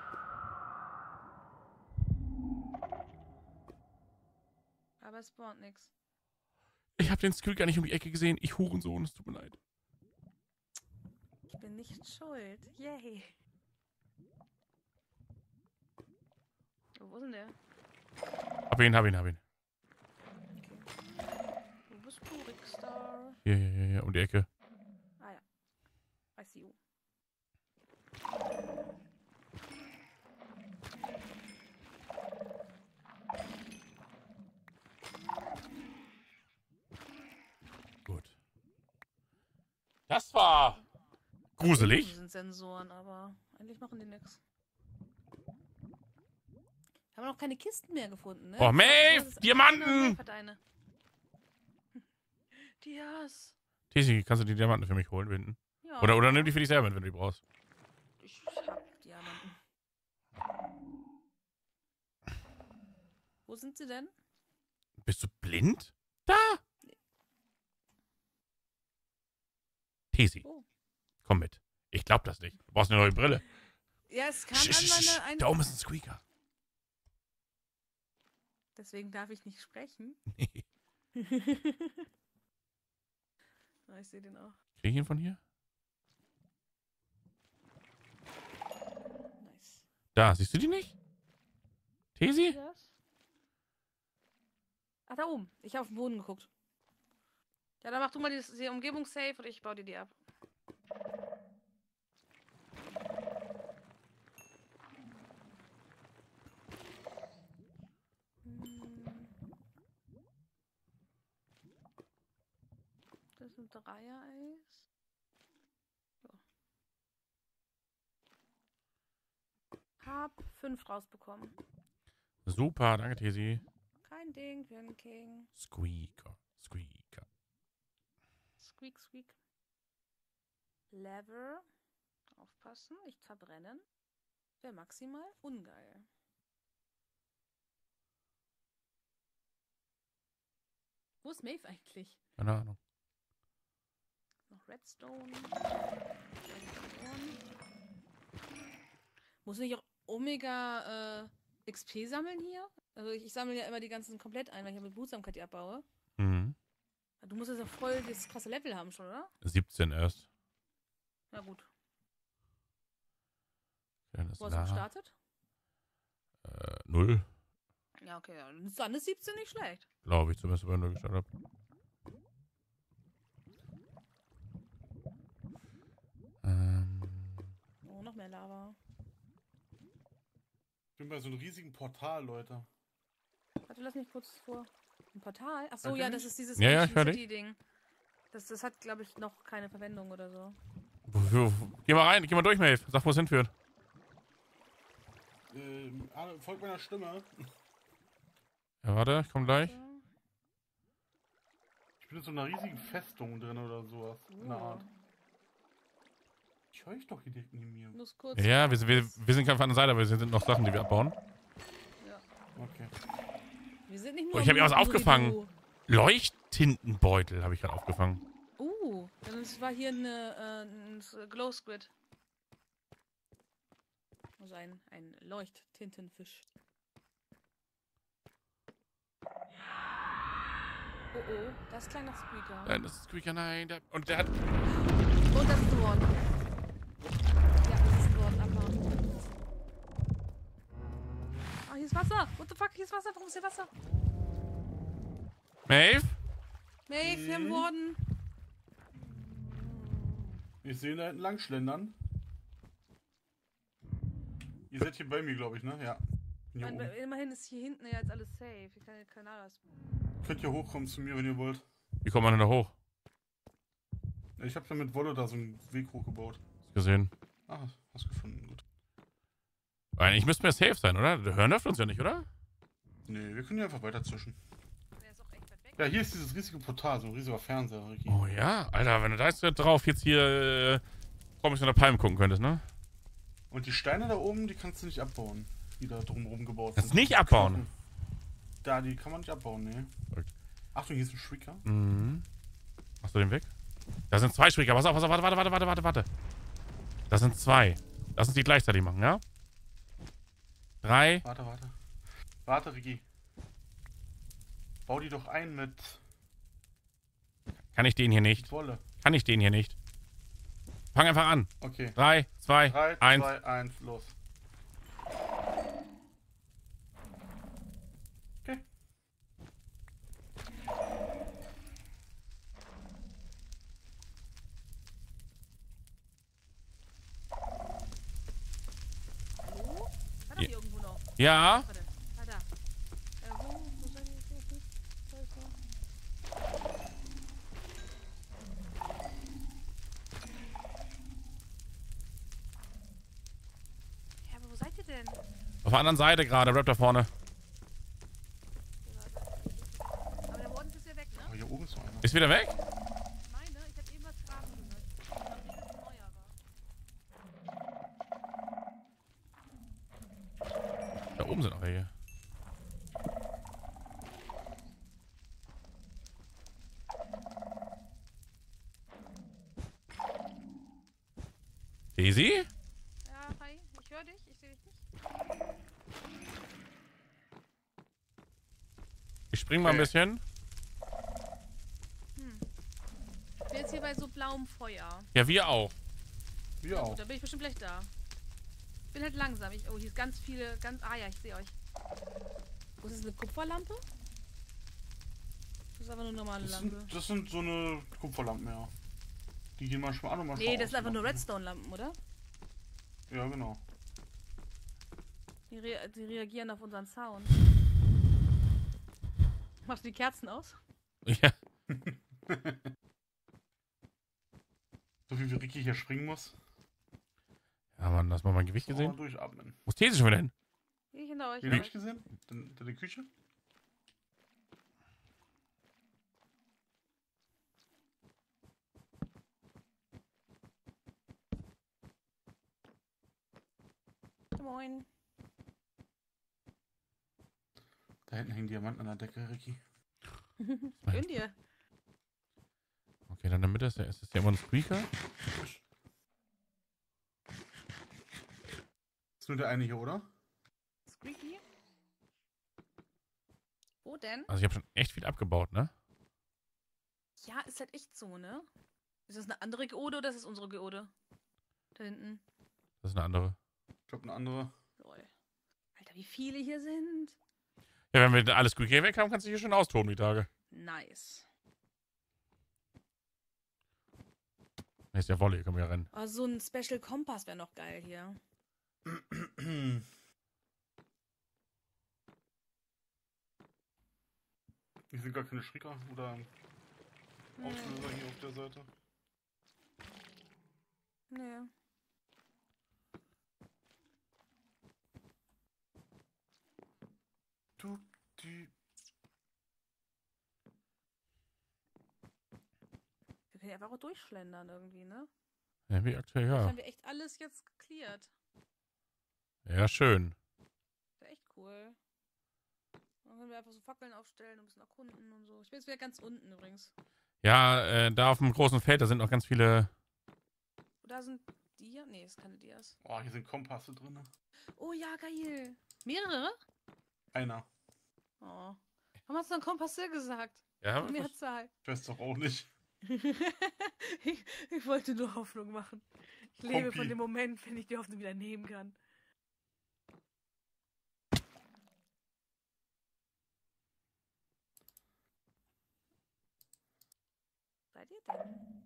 Aber es spawnt nix. Ich habe den Squeaker nicht um die Ecke gesehen. Ich Hurensohn, es tut mir leid. Ich bin nicht schuld. Yay. Oh, wo ist denn der? Hab ihn, hab ihn, hab ihn. Okay. Wo bist du, Rickstar? Hier, hier, hier, hier, um die Ecke. Ah ja. I see you. Gut. Das war gruselig. Das sind Sensoren, aber eigentlich machen die nichts. Haben wir noch keine Kisten mehr gefunden, ne? Oh, Ich glaub, Maeve, das ist- Diamanten! Ah, Maeve hat eine. Dias. Tesi, kannst du die Diamanten für mich holen, hinten? Ja. Oder, oder nimm die für dich selber mit, wenn du die brauchst. Ich hab Diamanten. Wo sind sie denn? Bist du blind? Da! Tesi, Oh. komm mit. Ich glaub das nicht. Du brauchst eine neue Brille. Ja, es kam Sch, an sch, sch, meine... Ein da oben ist ein Squeaker. Deswegen darf ich nicht sprechen. Nee. Ah, ich sehe den auch. Krieg ich ihn von hier? Nice. Da, siehst du die nicht? Tesi? Dias? Ach, da oben. Ich habe auf den Boden geguckt. Ja, dann mach du mal die, die Umgebung safe und ich baue dir die ab. Das ist ein Dreier-Eis. So. Hab fünf rausbekommen. Super, danke, Tesi. Kein Ding für einen King. Squeaker, Squeaker. Squeak, squeak. Lever. Aufpassen, nicht verbrennen. Wäre maximal ungeil. Wo ist Maeve eigentlich? Keine Ahnung. Noch Redstone. Muss ich auch Omega äh, X P sammeln hier? Also ich, ich sammle ja immer die ganzen komplett ein, weil ich ja mit Behutsamkeit die abbaue. Mhm. Du musst jetzt ja voll das krasse Level haben schon, oder? siebzehn erst. Na gut. Schönes Wo hast du gestartet? Äh, null. Ja, okay. Ja. Dann ist siebzehn nicht schlecht. Glaube ich, zumindest, wenn du gestartet habe. Ähm. Oh, noch mehr Lava. Ich bin bei so einem riesigen Portal, Leute. Warte, lass mich kurz vor. Ein Portal? Achso, Danke ja, nicht. das ist dieses Ja, ja, ich höre dich. City-Ding. Das, das hat, glaube ich, noch keine Verwendung oder so. Wo- wo- Geh mal rein, geh mal durch, Maeve. Sag, wo es hinführt. Ähm, ah, folgt meiner Stimme. Ja, warte, ich komm gleich. So. Ich bin in so einer riesigen Festung drin oder sowas. In der Oh. Art. Ich höre ich doch hier direkt neben mir. Muss kurz. Ja, wir, sind- wir, wir sind keine Seite, aber es sind noch Sachen, die wir abbauen. Ja. Okay. Wir sind nicht Oh, nur. ich hab ja was am aufgefangen. Muridu. Leuchttintenbeutel habe ich gerade aufgefangen. Uh, das war hier eine, äh, ein Glow Squid. Also ein, ein Leuchttintenfisch. Oh oh, das klang nach Squeaker. Nein, das ist Squeaker, nein. Der, und der hat... Und das ist ein Wort. Ja, das ist ein Wort. Abhauen. Ah, hier ist Wasser. What the fuck, hier ist Wasser. Warum ist hier Wasser? Maeve? Maeve, wir haben Mhm. Warden. Ich sehe ihn da hinten lang schlendern. Ihr seid hier bei mir, glaube ich, ne? Ja. Bin hier Mann, oben. immerhin ist hier hinten ja jetzt alles safe. Hier kann kein Alarm. Könnt ihr hochkommen zu mir, wenn ihr wollt. Wie kommt man denn da hoch? Ich habe da mit Wolle da so einen Weg hochgebaut. Gesehen. Ah, hast gefunden, gut. Eigentlich müssten wir safe sein, oder? Hören dürft uns ja nicht, oder? Nee, wir können hier einfach weiter zwischen. Der ist auch echt weit weg. Ja, hier ist dieses riesige Portal, so ein riesiger Fernseher, Ricky. Oh ja, Alter, wenn du da jetzt drauf jetzt hier äh, Comics in der Palme gucken könntest, ne? Und die Steine da oben, die kannst du nicht abbauen, die da drumherum gebaut Das sind. nicht abbauen. Da, die kann man nicht abbauen, ne. Verrückt. Achtung, hier ist ein Shrieker. Mhm. Machst du den weg? Da sind zwei Spreaker. Pass auf, pass auf, warte, warte, warte, warte, warte, warte. Das sind zwei. Lass uns die gleichzeitig machen, ja? Drei. Warte, warte. Warte, Ricky. Bau die doch ein mit Kann ich den hier nicht? Wolle. Kann ich den hier nicht? Fang einfach an. Okay. Drei, zwei, drei, eins. zwei, eins, los. Okay. Hallo? War doch Ja. hier irgendwo noch. Ja. Warte. Ah, da. Äh, wo? Wo seid ihr jetzt? Da ist er. Ja, aber wo seid ihr denn? Auf der anderen Seite gerade. Rap da vorne. Aber der Warden ist ja weg, ne? Aber hier oben ist noch einer. Ist wieder weg? Ich meine, ich hab eben was Graben gehört. Ich glaube nicht, dass es ein neuer war. Da oben sind noch welche. Daisy? Ja, hi. Ich höre dich. Ich sehe dich nicht. Ich spring mal ein Okay. bisschen. Hm. Ich bin jetzt hier bei so blauem Feuer. Ja, wir auch. Wir Ja, auch. gut, dann bin ich bestimmt gleich da. Ich bin halt langsam. Ich, oh, hier ist ganz viele, ganz. Ah ja, ich sehe euch. Wo ist das, eine Kupferlampe? einfach nur eine normale Das Lampe. sind, das sind so eine Kupferlampen, ja. Die gehen manchmal an und manchmal Nee, das aus, sind einfach nur ne? Redstone-Lampen, oder? Ja, genau. Die, re die reagieren auf unseren Sound. Machst du die Kerzen aus? Ja. So wie Ricky hier springen muss. Ja, Mann, hast du mal mein Gewicht So, gesehen? mal durchatmen. Wo ist These schon wieder hin? Ich hinter euch. Wie hab ich gesehen? In der Küche? Moin. Da hinten hängen Diamanten an der Decke, Ricky. Gönn dir. Okay, dann in der Mitte ist, der, ist das ja immer ein Squeaker. Ist nur der eine hier, oder? Squeaky. Wo denn? Also ich habe schon echt viel abgebaut, ne? Ja, ist halt echt so, ne? Ist das eine andere Geode oder ist das unsere Geode? Da hinten. Das ist eine andere. Ich glaube, eine andere. Lol. Alter, wie viele hier sind. Ja, wenn wir alles Squeaker weg haben, kannst du hier schon austoben, die Tage. Nice. Ne, ist ja Wolle, hier können wir ja rennen. Oh, so ein Special Kompass wäre noch geil hier. Hier sind gar keine Schricker oder Auslöser hier auf der Seite. Nee. Du, die. Wir können ja einfach auch durchschlendern irgendwie, ne? Ja, wie aktuell, Jetzt ja. haben wir echt alles jetzt geklärt. Ja, schön. Das ist echt cool. Dann können wir einfach so Fackeln aufstellen und ein bisschen erkunden und so. Ich bin jetzt wieder ganz unten übrigens. Ja, äh, da auf dem großen Feld, da sind noch ganz viele... Oh, da sind Dia? Nee, das ist keine Dias. Oh, hier sind Kompasse drin. Oh ja, geil. Mehrere? Einer. Oh. Warum hast du dann Kompasseur gesagt? Ja, Mehrzahl. Ich weiß doch auch nicht. ich, ich wollte nur Hoffnung machen. Ich lebe Kompi. von dem Moment, wenn ich die Hoffnung wieder nehmen kann. Seid ihr denn?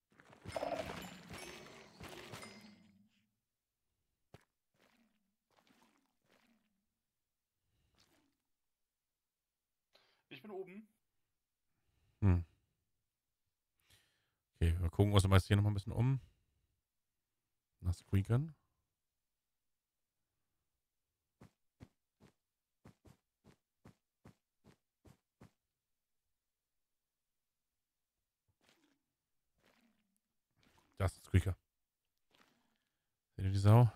Ich bin oben. Hm. Okay, wir gucken uns meist hier nochmal ein bisschen um. Nach Squeakern. Das ist ein Squeaker. Seht ihr die Sau?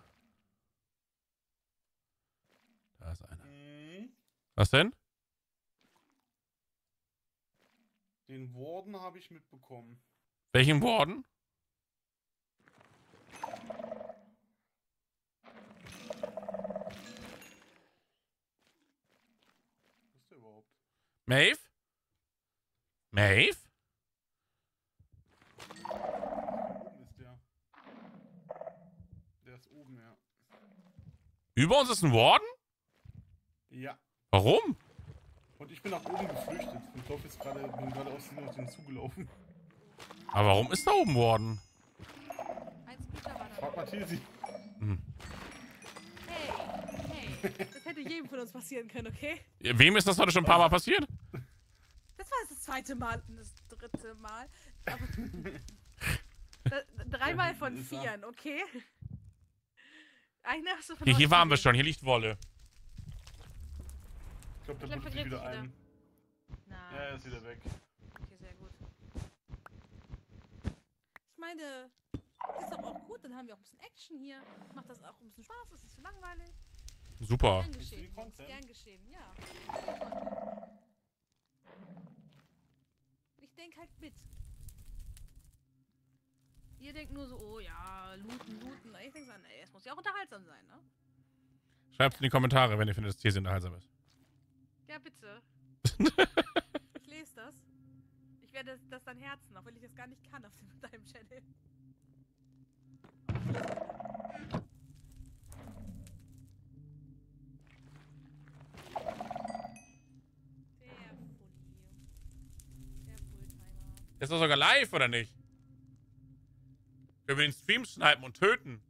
Da ist einer. Mhm. Was denn? Den Warden habe ich mitbekommen. Welchen Warden? Was ist der überhaupt? Maeve? Maeve? Oben ist der. Der ist oben, ja. Über uns ist ein Warden? Ja. Warum? Und ich bin nach oben geflüchtet. Ich laufe jetzt gerade, bin gerade aus dem auf den zugelaufen. Aber warum ist da oben Warden? Ein Scooter war Frag da. mal Tilsi. Hm. Hey, hey. Das hätte jedem von uns passieren können, okay? Wem ist das heute schon ein paar Mal passiert? Das war jetzt das zweite Mal und das dritte Mal. Aber da- dreimal von Ist er. vieren, okay? Eine hast du von Hier, euch hier waren wir gesehen. schon, hier liegt Wolle. Ich glaube, Ich der glaub, bootet sich verliert wieder sich ein. Nein. Ja, er ist wieder weg. Okay, sehr gut. Ich meine, ist doch auch gut, dann haben wir auch ein bisschen Action hier. Macht das auch ein bisschen Spaß, ist nicht so langweilig. Super. Gern Ist geschehen, viel Jungs, Content. gern geschehen, ja. Ich denke halt mit. Ihr denkt nur so, oh ja, looten, looten. Ich denke so, ey, es muss ja auch unterhaltsam sein, ne? Schreibt in die Kommentare, wenn ihr findet, dass These unterhaltsam ist. Ja, bitte. Ich lese das. Ich werde das, das dann herzen, auch wenn ich das gar nicht kann auf dem, deinem Channel. Sehr funny. Der ist doch sogar live, oder nicht? Können wir den Stream schneiden und töten?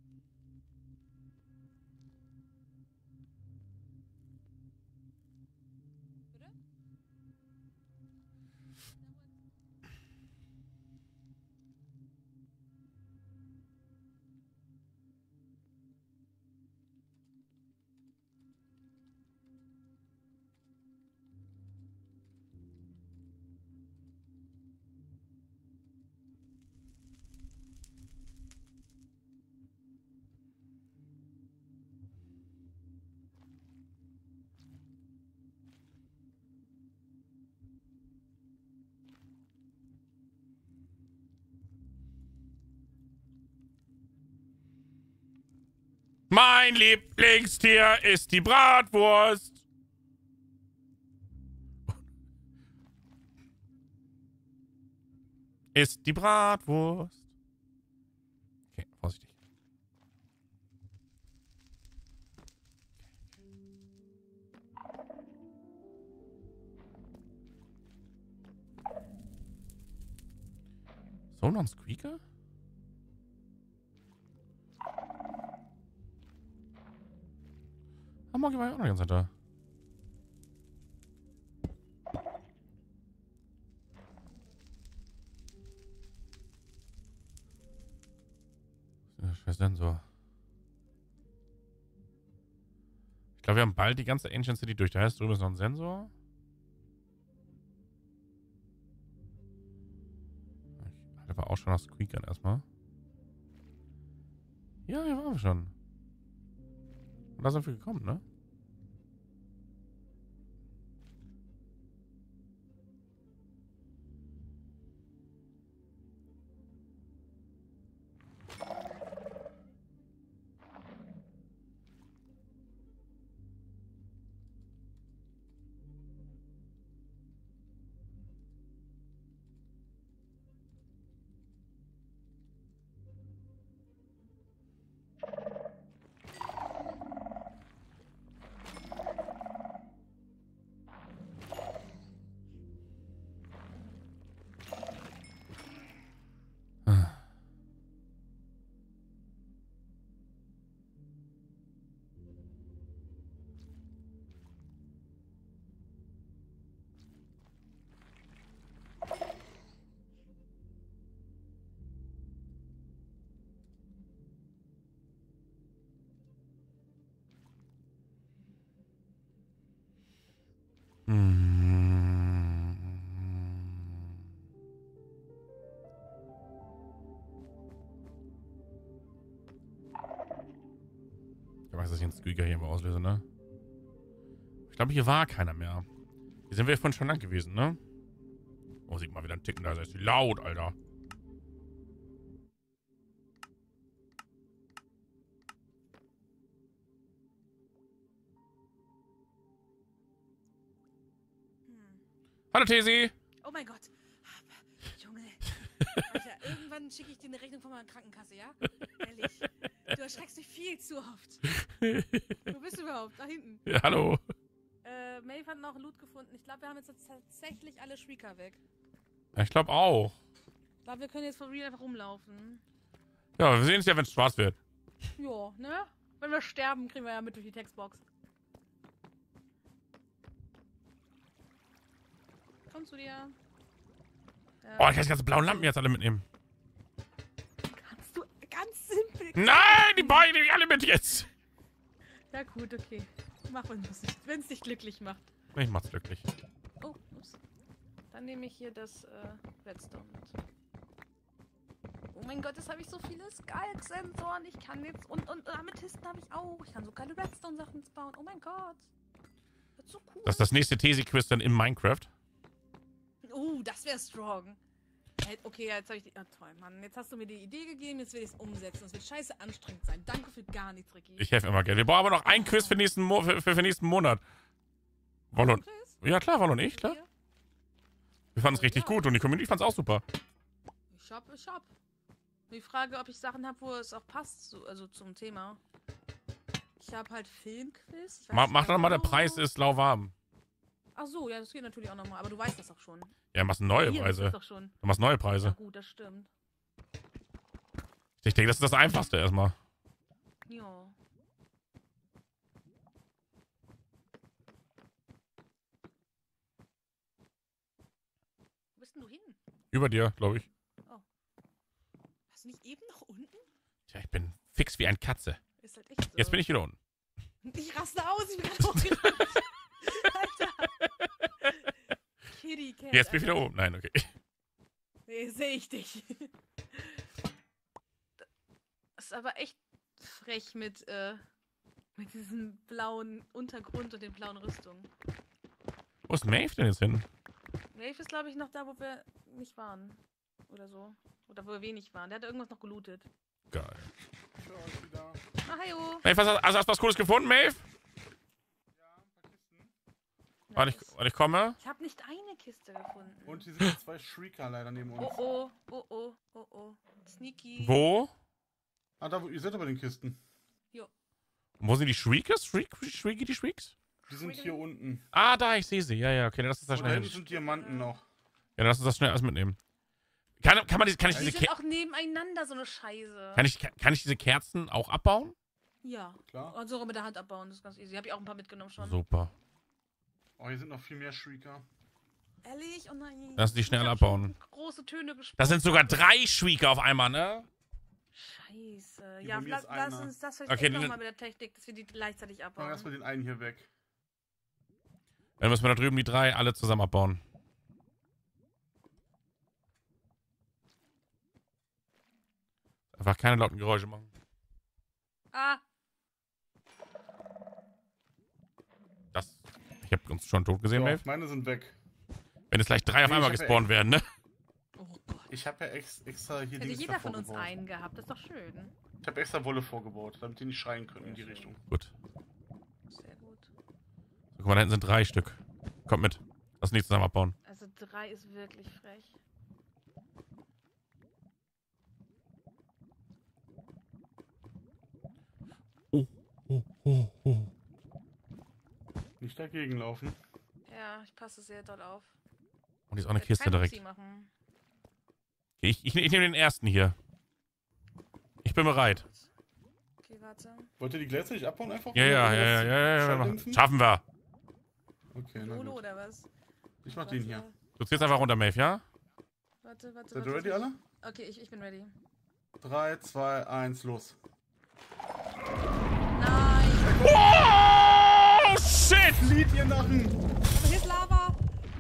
Mein Lieblingstier ist die Bratwurst. Ist die Bratwurst. Okay, vorsichtig. So, noch ein Squeaker? Ah, Morgen war ja auch noch die ganze Zeit da. Was ist denn so? Ich glaube, wir haben bald die ganze Ancient City durch. Da heißt, drüben ist noch ein Sensor. Ich hatte aber auch schon nach Squeakern erstmal. Ja, hier waren wir schon. Und da sind wir gekommen, ne? Ich weiß, dass ich den Squeaker hier immer auslöse, ne? Ich glaube, hier war keiner mehr. Hier sind wir vorhin schon lang gewesen, ne? Oh, sieht mal wieder ein Ticken, da ist die laut, Alter. Hm. Hallo, Tesi. Oh mein Gott. Junge. Alter, irgendwann schicke ich dir eine Rechnung von meiner Krankenkasse, ja? Ehrlich. Du erschreckst mich viel zu oft. Wo bist du überhaupt? Da hinten. Ja, hallo. Äh, Maeve hat noch Loot gefunden. Ich glaube, wir haben jetzt tatsächlich alle Shrieker weg. Ja, ich glaube auch. Ich glaube, wir können jetzt for real einfach rumlaufen. Ja, wir sehen es ja, wenn es schwarz wird. Ja, ne? Wenn wir sterben, kriegen wir ja mit durch die Textbox. Komm zu dir. Äh, Oh, ich kann die ganzen blauen Lampen jetzt alle mitnehmen. Kannst du ganz simpel... Nein, die beiden nehme ich alle mit jetzt. Ja gut, okay. Mach, wenn es dich glücklich macht. Ich mach's glücklich. Oh, ups. Dann nehme ich hier das äh, Redstone mit. Oh mein Gott, jetzt habe ich so viele Skalk-Sensoren. Ich kann jetzt... Und, und Amethysten habe ich auch. Ich kann so geile Redstone-Sachen bauen. Oh mein Gott. Das ist so cool. Das ist das nächste Tesi-Quiz dann in Minecraft. Oh, das wäre strong. Okay, jetzt habe ich die... Ah, toll, Mann. Jetzt hast du mir die Idee gegeben, jetzt will ich es umsetzen. Das wird scheiße anstrengend sein. Danke für gar nichts, Ricky. Ich helfe immer gerne. Wir brauchen aber noch ein Quiz für nächsten, Mo für, für nächsten Monat. Wollon. Ja klar, Wollon und ich, klar. Wir fanden es richtig ja. gut und die Community fand es auch super. Ich hab, ich hab. Die Frage, ob ich Sachen habe, wo es auch passt, so, also zum Thema. Ich habe halt Filmquiz. Ma mach doch mal, der Preis ist lauwarm. Ach so, ja, das geht natürlich auch nochmal. Aber du weißt das doch schon. Ja, machst neue Hier, Preise. das doch schon. Du machst neue Ja Preise. gut, das stimmt. Ich denke, das ist das Einfachste erstmal. Ja. Wo bist denn du hin? Über dir, glaube ich. Hast du nicht eben noch unten? Tja, ich bin fix wie ein Katze. Ist halt echt so. Jetzt bin ich wieder unten. Ich raste aus, ich bin gerade hochgerannt. Alter. Kitty Cat. Jetzt bin ich wieder Alter. oben. Nein, okay. Nee, sehe ich dich. Das ist aber echt frech mit, äh, mit diesem blauen Untergrund und den blauen Rüstungen. Wo ist Maeve denn jetzt hin? Maeve ist, glaube ich, noch da, wo wir nicht waren. Oder so. Oder wo wir wenig waren. Der hat irgendwas noch gelootet. Geil. Ich höre euch wieder. Ah, heyo. Maeve, hast du hast, hast du was Cooles gefunden, Maeve? Ja, ein paar Kisten. Wann ich, wann ich komme? Ich habe nicht eine Kiste gefunden. Und hier sind zwei Shrieker leider neben uns. Oh, oh, oh, oh, oh, oh. Sneaky. Wo? Ah, da, wo, ihr seid aber in den Kisten. Und wo sind die Shriekers? Shriek, Shrieky, die Shrieks? Die sind hier unten. Ah, da, ich sehe sie. Ja, ja, okay, lass uns da Und da schnell hinten hin. sind Diamanten noch. Ja, lass uns das schnell alles mitnehmen. Kann, kann, man diese, kann, ich Die diese sind Ker auch nebeneinander, so eine Scheiße. kann, ich, kann ich diese Kerzen auch abbauen? Ja. Klar. Und sogar mit der Hand abbauen, das ist ganz easy. Habe ich auch ein paar mitgenommen schon. Super. Oh, hier sind noch viel mehr Shrieker. Ehrlich? Oh nein. Lass die schnell Ich hab abbauen. schon große Töne gesprochen. Das sind sogar drei Shrieker auf einmal, ne? Scheiße. Hier Ja, bei mir lass, ist lass einer. uns das vielleicht Okay, okay, den- nochmal mit der Technik, dass wir die gleichzeitig Machen abbauen. wir erstmal den einen hier weg. Dann müssen wir da drüben die drei alle zusammen abbauen. Einfach keine lauten Geräusche machen. Ah, Das. Ich hab uns schon tot gesehen, So, Maeve. meine sind weg. Wenn jetzt gleich drei auf Nee, einmal ich hab ja gespawnt werden, ne? oh Gott. Ich habe ja ex extra hier Hätte Dings jeder davor von uns gebaut. einen gehabt, das ist doch schön. Ich habe extra Wolle vorgebaut, damit die nicht schreien können in die Richtung. Gut. Sehr gut. So, guck mal, da hinten sind drei Stück. Kommt mit. Lass nicht zusammen abbauen. Also drei ist wirklich frech. Oh, oh, oh, oh. Nicht dagegen laufen. Ja, ich passe sehr doll auf. Und hier ist auch eine Jetzt Kiste kein direkt. Upsi machen. Ich, ich, ich nehme den ersten hier. Ich bin bereit. Okay, warte. Wollt ihr die Gläser nicht abbauen einfach? Ja, ja, ja, ja, ja, ja, ja. Schaffen wir. Okay, na Solo gut. oder was? Ich mach den hier. Du ziehst einfach runter, Maeve, ja? Warte, warte, Seid warte. ihr ready alle? Okay, ich, ich bin ready. drei, zwei, eins, los. Nein! Oh, shit! Flieht, ihr Narren! Aber hier ist Lava!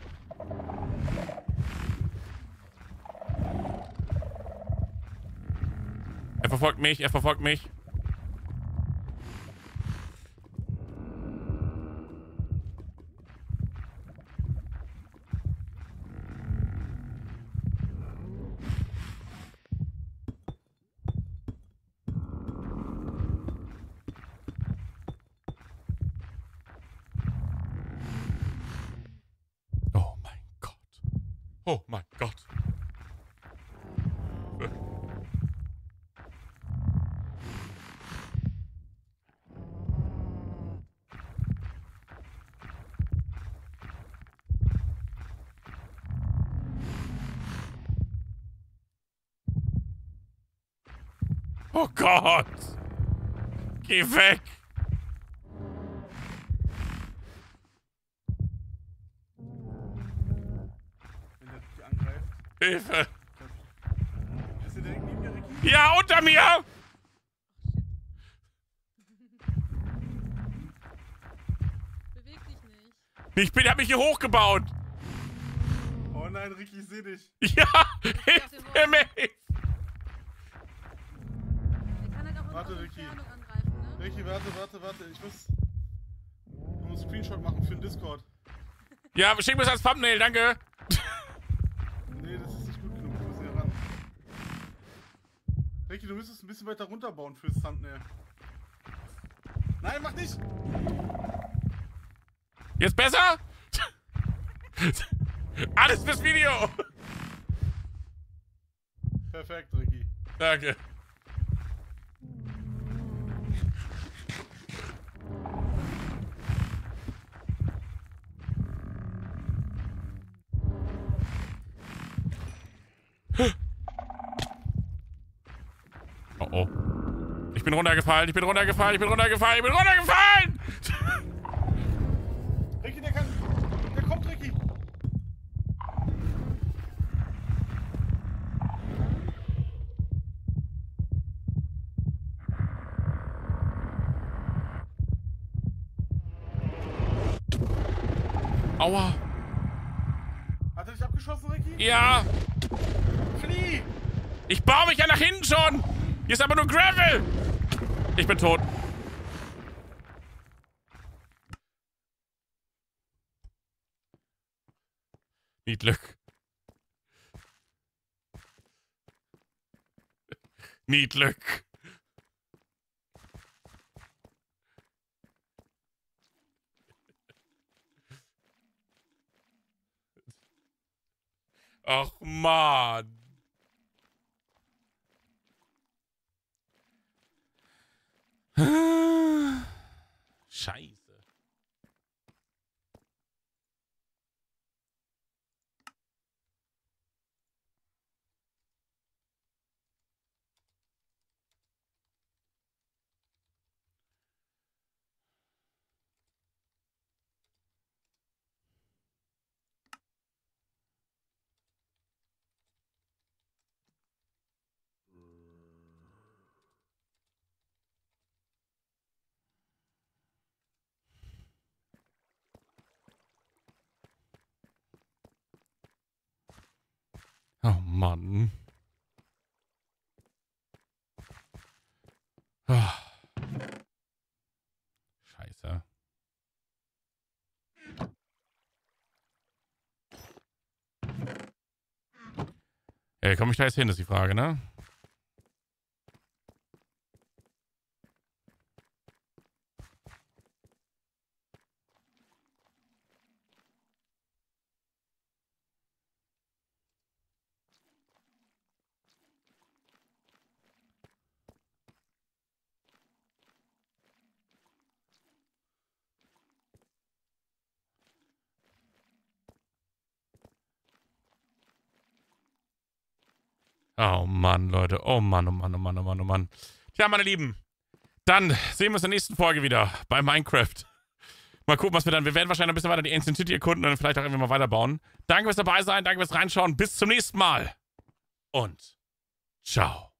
Er verfolgt mich, er verfolgt mich. Oh mein Gott. Oh mein Gott. Oh Gott! Geh weg! Wenn der dich angreift. Hilfe! Ist der direkt neben dir, Ricky? Ja, unter mir! Beweg dich nicht. Ich bin, hab mich hier hochgebaut! Oh nein, Ricky, ich seh dich. Ja! Hilfe mir! Der kann halt auch Warte, aus Ricky. Entfernung angreifen, ne? Ricky, warte, warte, warte. Ich muss noch einen Screenshot machen für den Discord. Ja, schick mir das als Thumbnail, danke! Nee, das ist nicht gut genug. Wir müssen hier ran. Ricky, du müsstest ein bisschen weiter runterbauen fürs Thumbnail. Nein, mach nicht! Jetzt besser? Alles fürs Video! Perfekt, Ricky. Danke. oh. Ich bin runtergefallen, ich bin runtergefallen, ich bin runtergefallen, ich bin runtergefallen! Ricky, der kann... Der kommt, Ricky! Aua. Hat er dich abgeschossen, Ricky? Ja. Flieh! Ich baue mich ja nach hinten schon. Hier ist aber nur Gravel. Ich bin tot. Niedlück. Niedlück. Ach, Mann. Scheiße. Oh Mann. Ah. Scheiße. Ey, komm ich da jetzt hin, ist die Frage, ne? Oh Mann, Leute. Oh Mann, oh Mann, oh Mann, oh Mann, oh Mann. Tja, meine Lieben. Dann sehen wir uns in der nächsten Folge wieder bei Minecraft. Mal gucken, was wir dann... Wir werden wahrscheinlich ein bisschen weiter die Ancient City erkunden und vielleicht auch irgendwie mal weiterbauen. Danke fürs dabei sein, danke fürs Reinschauen. Bis zum nächsten Mal. Und ciao.